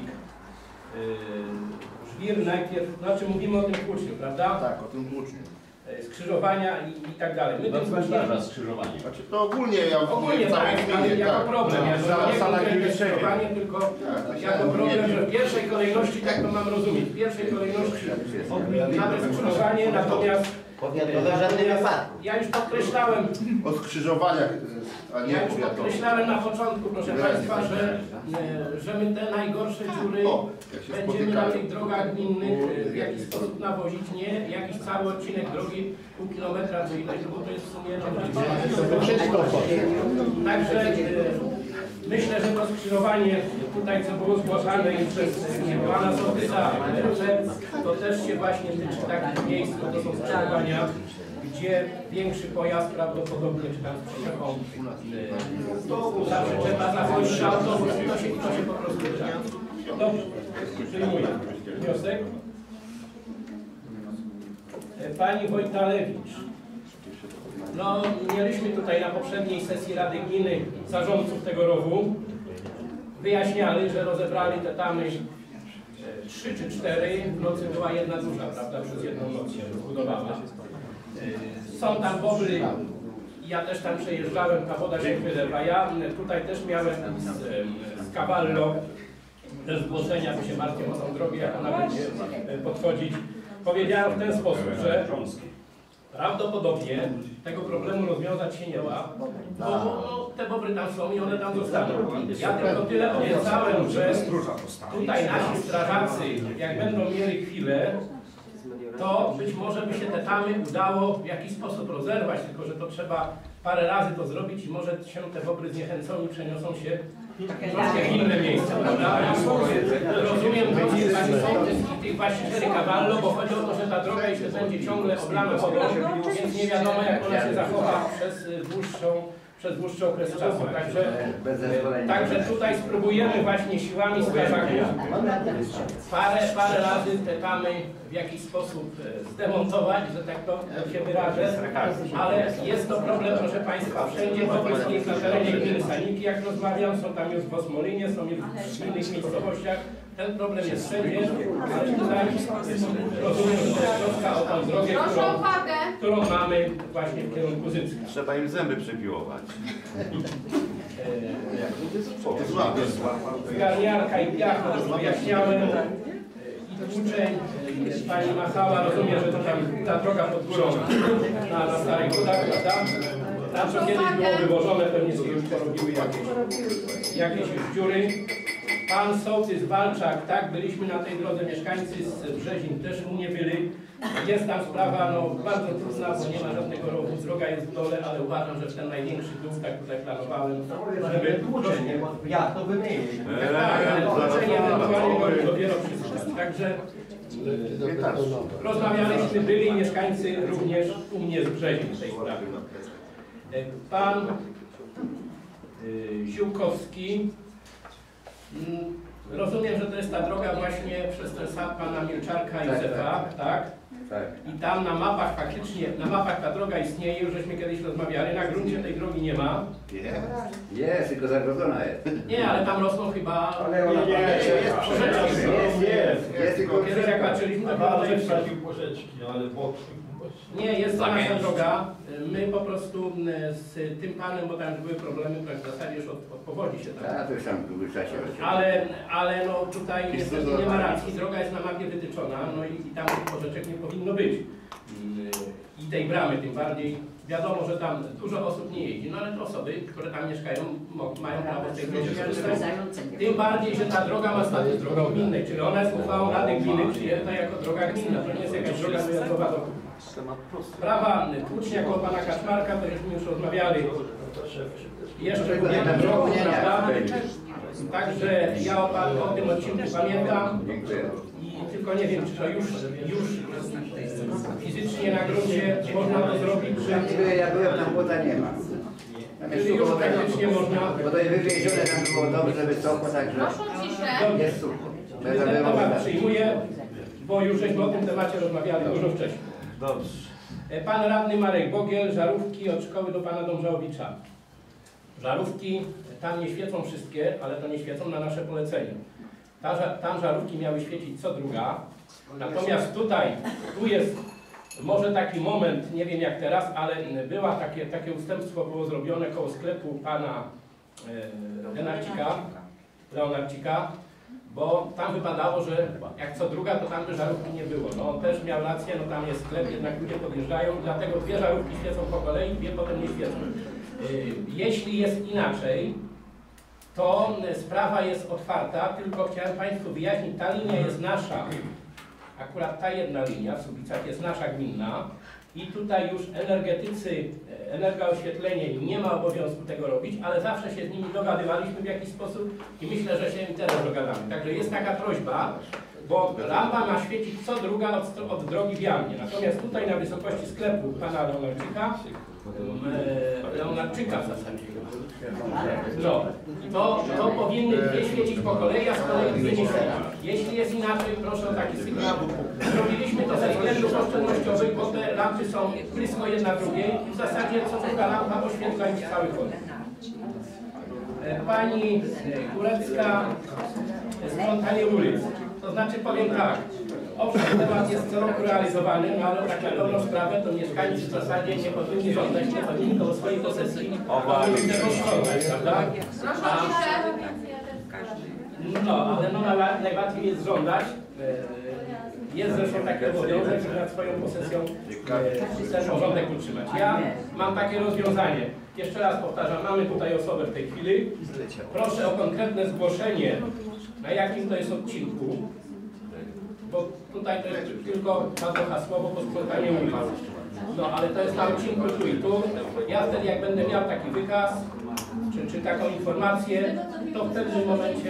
C: żwir najpierw, znaczy mówimy o tym tłuczniu, prawda?
P: Tak, o tym tłuczniu.
C: Skrzyżowania i tak dalej. My tym
P: zważamy skrzyżowanie. Znaczy to ogólnie ja
C: ogólnie tak, ale jako problem. Nie skrzyżowanie, tylko jako problem, że w pierwszej kolejności, tak to mam rozumieć, w pierwszej kolejności na to skrzyżowanie, natomiast
E: Powiatowe w żadnym wypadku.
C: Ja już podkreślałem,
P: O skrzyżowaniach, a nie
C: ja już
P: powiatowych.
C: podkreślałem na początku, proszę Państwa, że my te najgorsze dziury będziemy na tych drogach gminnych w jakiś sposób nawozić, nie jakiś cały odcinek drogi pół kilometra czy ileś, bo to jest w sumie Także myślę, że to skrzyżowanie tutaj, co było zgłaszane i przez pana sołtysa, to też się właśnie tyczy takich miejsc, bo to są skrzyżowania, gdzie większy pojazd prawdopodobnie, czy tam z przyczepą, ta przyczepa zachodzi na autobus, to się po prostu wyda. Dobrze, przyjmuję wniosek. Pani Wojtalewicz. No, mieliśmy tutaj na poprzedniej sesji Rady Gminy zarządców tego rowu. Wyjaśniali, że rozebrali te tamy 3 czy 4. W nocy była jedna duża, prawda, przez jedną noc się zbudowała. Są tam bobry, ja też tam przejeżdżałem, ta woda się wylewa. Ja tutaj też miałem z Cavallo te zgłoszenia, by się martwią o tą drogę, jak ona będzie podchodzić. Powiedziałem w ten sposób, że prawdopodobnie tego problemu rozwiązać się nie da, bo te bobry tam są i one tam zostaną. Ja tylko tyle obiecałem, że tutaj nasi strażacy, jak będą mieli chwilę, to być może by się te tamy udało w jakiś sposób rozerwać, tylko że to trzeba parę razy to zrobić i może się te bobry zniechęcą i przeniosą się w inne miejsca, prawda? Rozumiem, że pani sołtys i tych właścicieli Cavallo, bo chodzi o to, że ta droga jeszcze będzie ciągle oblana wodą, więc nie wiadomo, jak ona się zachowa przez dłuższy okres czasu. Także tutaj spróbujemy właśnie siłami strażaków parę razy te tamy w jakiś sposób zdemontować, że tak to się wyrażę, ale jest to problem, proszę Państwa, wszędzie w Opolskiej, na terenie gminy Saniki, jak rozmawiam, są tam już w Osmolinie, są już w innych miejscowościach. Ten problem jest wszędzie, ale tutaj rozumiem, że to jest troska o tą drogę, którą mamy właśnie w kierunku Zycka.
J: Trzeba im zęby przepiłować.
C: Zgarniarka i piach, to już wyjaśniałem. I tłuczeń, pani Machała, rozumiem, że to tam ta droga pod górą na Starych Wodach, prawda? Tam co kiedyś było wywożone, pewnie się już porobiły jakieś już dziury. Pan sołtys Walczak, tak, byliśmy na tej drodze, mieszkańcy z Brzezin też mu nie byli. Jest tam sprawa bardzo trudna, bo nie ma żadnego rowu, droga jest w dole, ale uważam, że w ten największy dół, tak tutaj planowałem, żeby...
Q: Jak to wymienić?
C: Tak, ale tłuczenie ewentualnie go dopiero wszystko. Także rozmawialiśmy, byli mieszkańcy również u mnie z Brzezin w tej sprawie. Pan Ziółkowski, rozumiem, że to jest ta droga właśnie przez ten sad pana Milczarka i Zefa, tak? I tam na mapach faktycznie, na mapach ta droga istnieje, już żeśmy kiedyś rozmawiali, na gruncie tej drogi nie ma.
B: Jest, tylko zagrodzona jest.
C: Nie, ale tam rosną chyba...
O: Ale ona jest,
C: tylko kiedyś jak patrzyliśmy, to była lepsza.
O: ale
C: Nie, jest to nasza droga. My po prostu z tym panem, bo tam były problemy, to w zasadzie już od powodzi się tam.
B: A to już tam w długim czasie.
C: Ale no tutaj niestety nie ma racji. Droga jest na mapie wytyczona, no i tam tych porzeczek nie powinno być. I tej bramy tym bardziej. Wiadomo, że tam dużo osób nie jeździ, no ale te osoby, które tam mieszkają, mają prawo z tej drogi korzystać. Tym bardziej, że ta droga ma status drogi gminnej, czyli ona jest uchwałą Rady Gminy przyjęta jako droga gminna. To nie jest jakaś droga wyjazdowa do... Sprawa tłucznia koło pana Kaczmarka, to żeśmy już rozmawiali jeszcze w ubiegłym roku, prawda? Także ja o tym odcinku pamiętam i tylko nie wiem, czy to już fizycznie na gruncie można to zrobić, czy...
B: Ja byłem, tam płota nie ma.
C: Czyli już praktycznie można...
B: Bo to jest wywiezione, tam było dobrze, wysoko, także jest sucho.
C: Ten temat przyjmuję, bo już żeśmy o tym temacie rozmawiali dużo wcześniej.
J: Dobrze.
C: Pan radny Marek Bogiel, żarówki od szkoły do pana Dążałowicza. Żarówki tam nie świecą wszystkie, ale to nie świecą na nasze polecenie. Tam żarówki miały świecić co druga, natomiast tutaj, tu jest może taki moment, nie wiem jak teraz, ale była takie ustępstwo było zrobione koło sklepu pana Leonarcika, bo tam wypadało, że jak co druga, to tam by żarówki nie było. No on też miał rację, no tam jest sklep, jednak ludzie podjeżdżają, dlatego 2 żarówki świecą po kolei, 2 potem nie świecą. Jeśli jest inaczej, to sprawa jest otwarta, tylko chciałem Państwu wyjaśnić, ta linia jest nasza, akurat ta jedna linia w Słubicach jest nasza gminna i tutaj już energetycy, Energooświetlenie nie ma obowiązku tego robić, ale zawsze się z nimi dogadywaliśmy w jakiś sposób i myślę, że się im teraz dogadamy. Także jest taka prośba, bo lampa ma świecić co druga od drogi w Jamnie. Natomiast tutaj na wysokości sklepu pana Leonardczyka w zasadzie. No, to powinny 2 świecić po kolei, a z kolei 2 nie świecić. Jeśli jest inaczej, proszę o taki sygnał. Zrobiliśmy to ze względów oszczędnościowych, bo te lampy są blisko jedna drugiej i w zasadzie co druga lampa oświetla już cały chodnik. Pani Kurecka, sprzątanie ulic. To znaczy powiem tak, owszem, temat jest co roku realizowany, no ale tak na dobrą sprawę to mieszkańcy w zasadzie nie powinni żądać, nie powinni do swojej posesji tego sprzątać, prawda? No, ale no najłatwiej jest żądać. Jest zresztą taki obowiązek, żeby nad swoją posesją ten porządek utrzymać. Ja mam takie rozwiązanie. Jeszcze raz powtarzam, mamy tutaj osobę w tej chwili. Proszę o konkretne zgłoszenie, na jakim to jest odcinku, bo tutaj to jest tylko bardzo hasłowo posprzątanie ulic. No, ale to jest na odcinku tu i tu. Ja wtedy, jak będę miał taki wykaz, czy taką informację, to w pewnym momencie...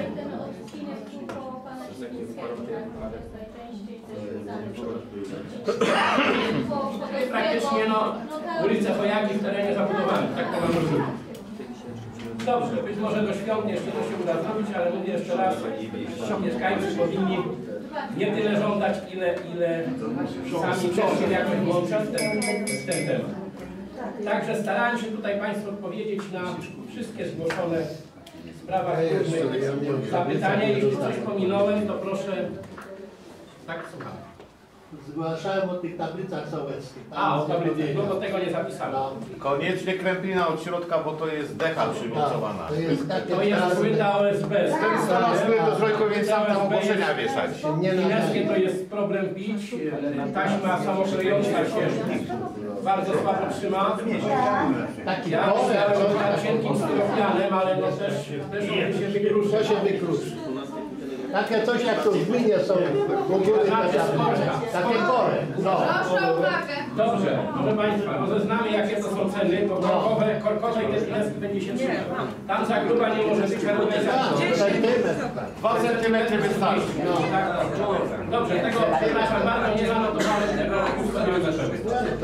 C: Praktycznie no, ulice Chojagi w terenie zabudowanym, tak to mam rozumiem. Dobrze, być może do świąt jeszcze to się uda zrobić, ale mówię jeszcze raz, mieszkańcy powinni nie tyle żądać, ile sami też się jakoś włączać w ten temat. Także starałem się tutaj Państwu odpowiedzieć na wszystkie zgłoszone w sprawach różnych zapytania. Jeśli coś pominąłem, to proszę. Tak, słucham.
I: Zgłaszałem o tych tablicach sołeckich.
C: A, o tablicach, no do tego nie zapisałem.
J: Koniecznie kręplina od środka, bo to jest decha przymocowana.
C: To jest płyta OSB.
J: Z tej strony do zrojku, więc tam ogłoszenia wieszać.
C: Niemieckie to jest problem bić. Taśma samoklejąca się bardzo słabo trzyma. Ja myślałem o cienkim styropianem, ale no też się wykruszy.
I: To się wykruszy. Takie coś jak to w gminie są w ogóle takie kory. No.
C: Dobrze, proszę Państwa, rozeznamy jakie to są ceny, bo korkowe i te pineski będzie się trzymać. Tam za gruba nie może być, ale nie za
J: 2 cm wystarczy.
C: Dobrze, tego przepraszam bardzo, nie zanotowałem tego ustawienia zaczęły.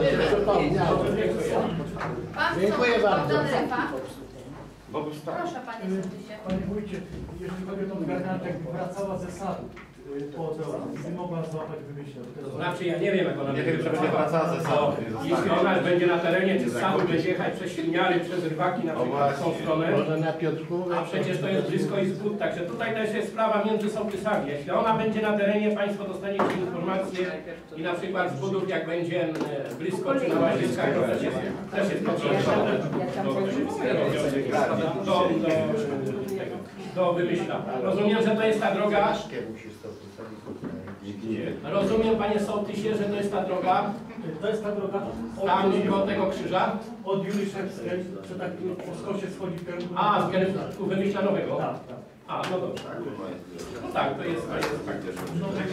I: Dziękuję bardzo.
D: Proszę Panie Sołtysie.
S: Panie Wójcie, jeżeli chodzi o tą garniarkę, wracała ze sadu, nie mogła złapać wymyśleć.
C: To znaczy ja nie wiem jak ona
J: Nie wiem, czy będzie wracała ze sadu.
C: Jeśli ona będzie na terenie, czy z sadu będzie jechać przez Świniary, przez Rybaki na przykład w tą stronę,
I: Może na Piotrków.
C: a przecież to jest blisko i zbód, także tutaj też jest sprawa między sołtysami. Jeśli ona będzie na terenie, Państwo dostaniecie informacje i na przykład z budów jak będzie blisko czy na łaziskach, to też jest potrzebne do wymyśla. Rozumiem, że to jest ta droga. Rozumiem, Panie Sołtysie, że to jest ta droga.
S: To jest ta droga
C: Tam do tego krzyża.
S: od Juliszewskiej, że tak po skosie schodzi w kierunku...
C: A, w kierunku Wymyśla Nowego?
S: Tak.
C: A, no dobrze. No tak, to jest faktycznie.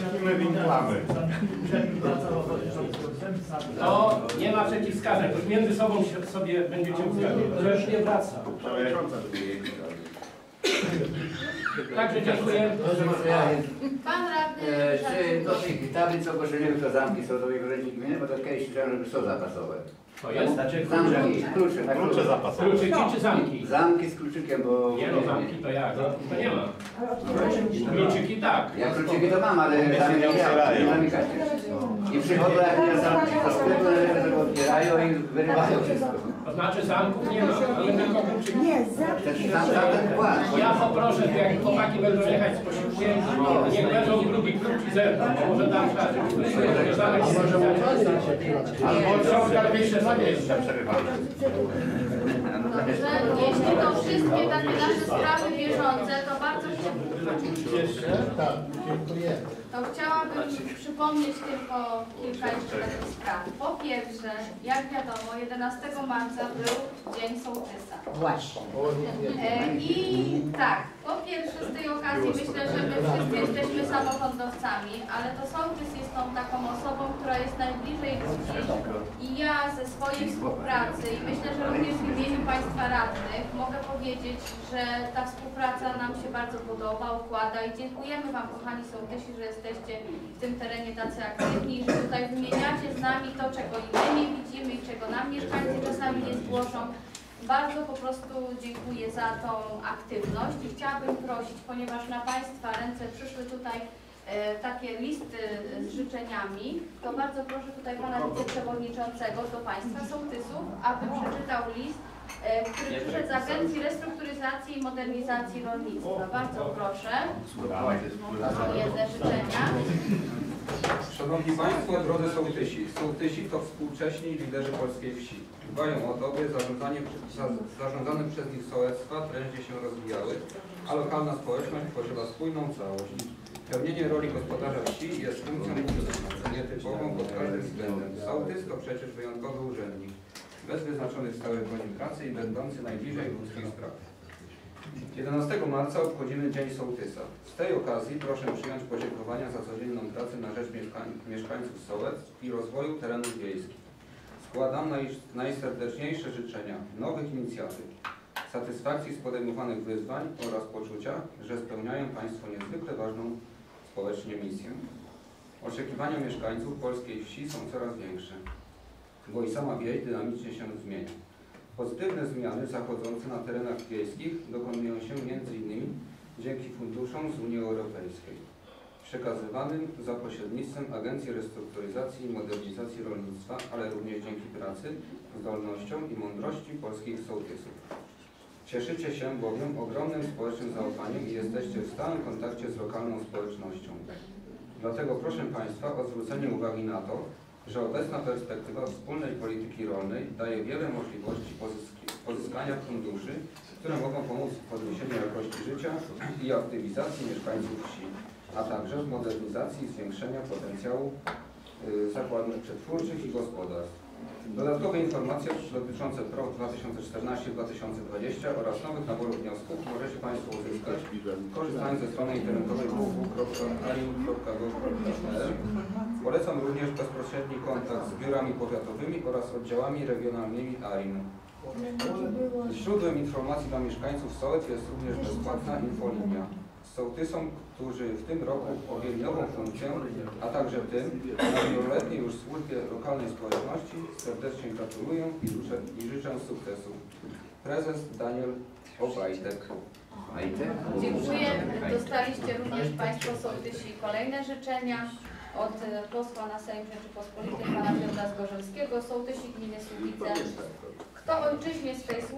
C: To nie ma przeciwwskazań, już między sobą sobie będziecie uzgadniać. To już nie wraca. Także dziękuję.
D: Pan radny.
B: Czy do tych tablic ogłoszeniowych to zamki są do urzędnik gminy, bo to kiedyś słyszałem, żeby są zapasowe.
C: To jest?
B: Zamki, klucze. Tak,
J: Klucze zapasowe.
C: Kluczyki czy zamki?
B: Zamki z kluczykiem, bo...
C: Nie no, zamki to jak? To nie ma. Kluczyki tak.
B: Ja kluczyki to mam, ale tam nie zamykacie. I przychodzą jak nie zamki do sklepu, że go otwierają i wyrywają wszystko.
C: To znaczy zamków nie ma, ale tylko kluczyki.
B: Nie, zamki płat.
C: Ja poproszę, jak chłopaki będą jechać z posiłkiem, niech będą drugi klucz i zerną, bo może tam szarzyć. Albo ciąga 220 przerywane.
D: Jeśli to wszystkie takie nasze sprawy bieżące, to bardzo
I: Jeszcze? Tak, dziękujemy.
D: To chciałabym przypomnieć tylko kilka jeszcze takich spraw. Po pierwsze, jak wiadomo, 11 marca był Dzień Sołtysa.
L: Właśnie.
D: I tak, po pierwsze z tej okazji myślę, że my wszyscy jesteśmy samorządowcami, ale to sołtys jest tą taką osobą, która jest najbliżej ludzi i ja ze swojej współpracy i myślę, że również w imieniu Państwa radnych mogę powiedzieć, że ta współpraca nam się bardzo podoba, układa i dziękujemy Wam, kochani sołtysi, że jesteście w tym terenie tacy aktywni i że tutaj wymieniacie z nami to, czego i my nie widzimy i czego nam mieszkańcy czasami nie zgłoszą. Bardzo po prostu dziękuję za tą aktywność i chciałabym prosić, ponieważ na Państwa ręce przyszły tutaj takie listy z życzeniami, to bardzo proszę tutaj Pana Wiceprzewodniczącego do Państwa sołtysów, aby przeczytał list, który przyszedł z Agencji Restrukturyzacji i Modernizacji Rolnictwa. Bardzo proszę. Jedne życzenia.
T: Szanowni Państwo, drodzy sołtysi. Sołtysi to współcześni liderzy polskiej wsi. Dbają o to, by zarządzane przez nich sołectwa prężnie się rozwijały, a lokalna społeczność tworzyła spójną całość. Pełnienie roli gospodarza wsi jest funkcją nietypową pod każdym względem. Sołtys to przecież wyjątkowy urzędnik, bez wyznaczonych stałych godzin pracy i będący najbliżej ludzkich spraw. 11 marca obchodzimy Dzień Sołtysa. Z tej okazji proszę przyjąć podziękowania za codzienną pracę na rzecz mieszkańców sołectw i rozwoju terenów wiejskich. Składam najserdeczniejsze życzenia nowych inicjatyw, satysfakcji z podejmowanych wyzwań oraz poczucia, że spełniają Państwo niezwykle ważną społecznie misję. Oczekiwania mieszkańców polskiej wsi są coraz większe, bo i sama wieś dynamicznie się zmienia. Pozytywne zmiany zachodzące na terenach wiejskich dokonują się m.in. dzięki funduszom z Unii Europejskiej, przekazywanym za pośrednictwem Agencji Restrukturyzacji i Modernizacji Rolnictwa, ale również dzięki pracy, zdolnościom i mądrości polskich sołtysów. Cieszycie się bowiem ogromnym społecznym zaufaniem i jesteście w stałym kontakcie z lokalną społecznością. Dlatego proszę Państwa o zwrócenie uwagi na to, że obecna perspektywa wspólnej polityki rolnej daje wiele możliwości pozyskania funduszy, które mogą pomóc w podniesieniu jakości życia i aktywizacji mieszkańców wsi, a także w modernizacji i zwiększenia potencjału zakładów przetwórczych i gospodarstw. Dodatkowe informacje dotyczące PROW 2014-2020 oraz nowych naborów wniosków możecie Państwo uzyskać korzystając ze strony internetowej www.arim.gov.pl. Polecam również bezpośredni kontakt z biurami powiatowymi oraz oddziałami regionalnymi ARIM. Źródłem informacji dla mieszkańców sołectw jest również bezpłatna infolinia. Sołtysom, którzy w tym roku objęli nową funkcję, a także tym na wieloletniej już służbie lokalnej społeczności serdecznie gratuluję i życzę sukcesu. Prezes Daniel Obajtek.
D: Dziękuję. Dostaliście również Państwo sołtysi kolejne życzenia od posła na Sejm Rzeczypospolitej pana Piotra Zgorzelskiego, sołtysi gminy Słubice. Kto ojczyźnie swej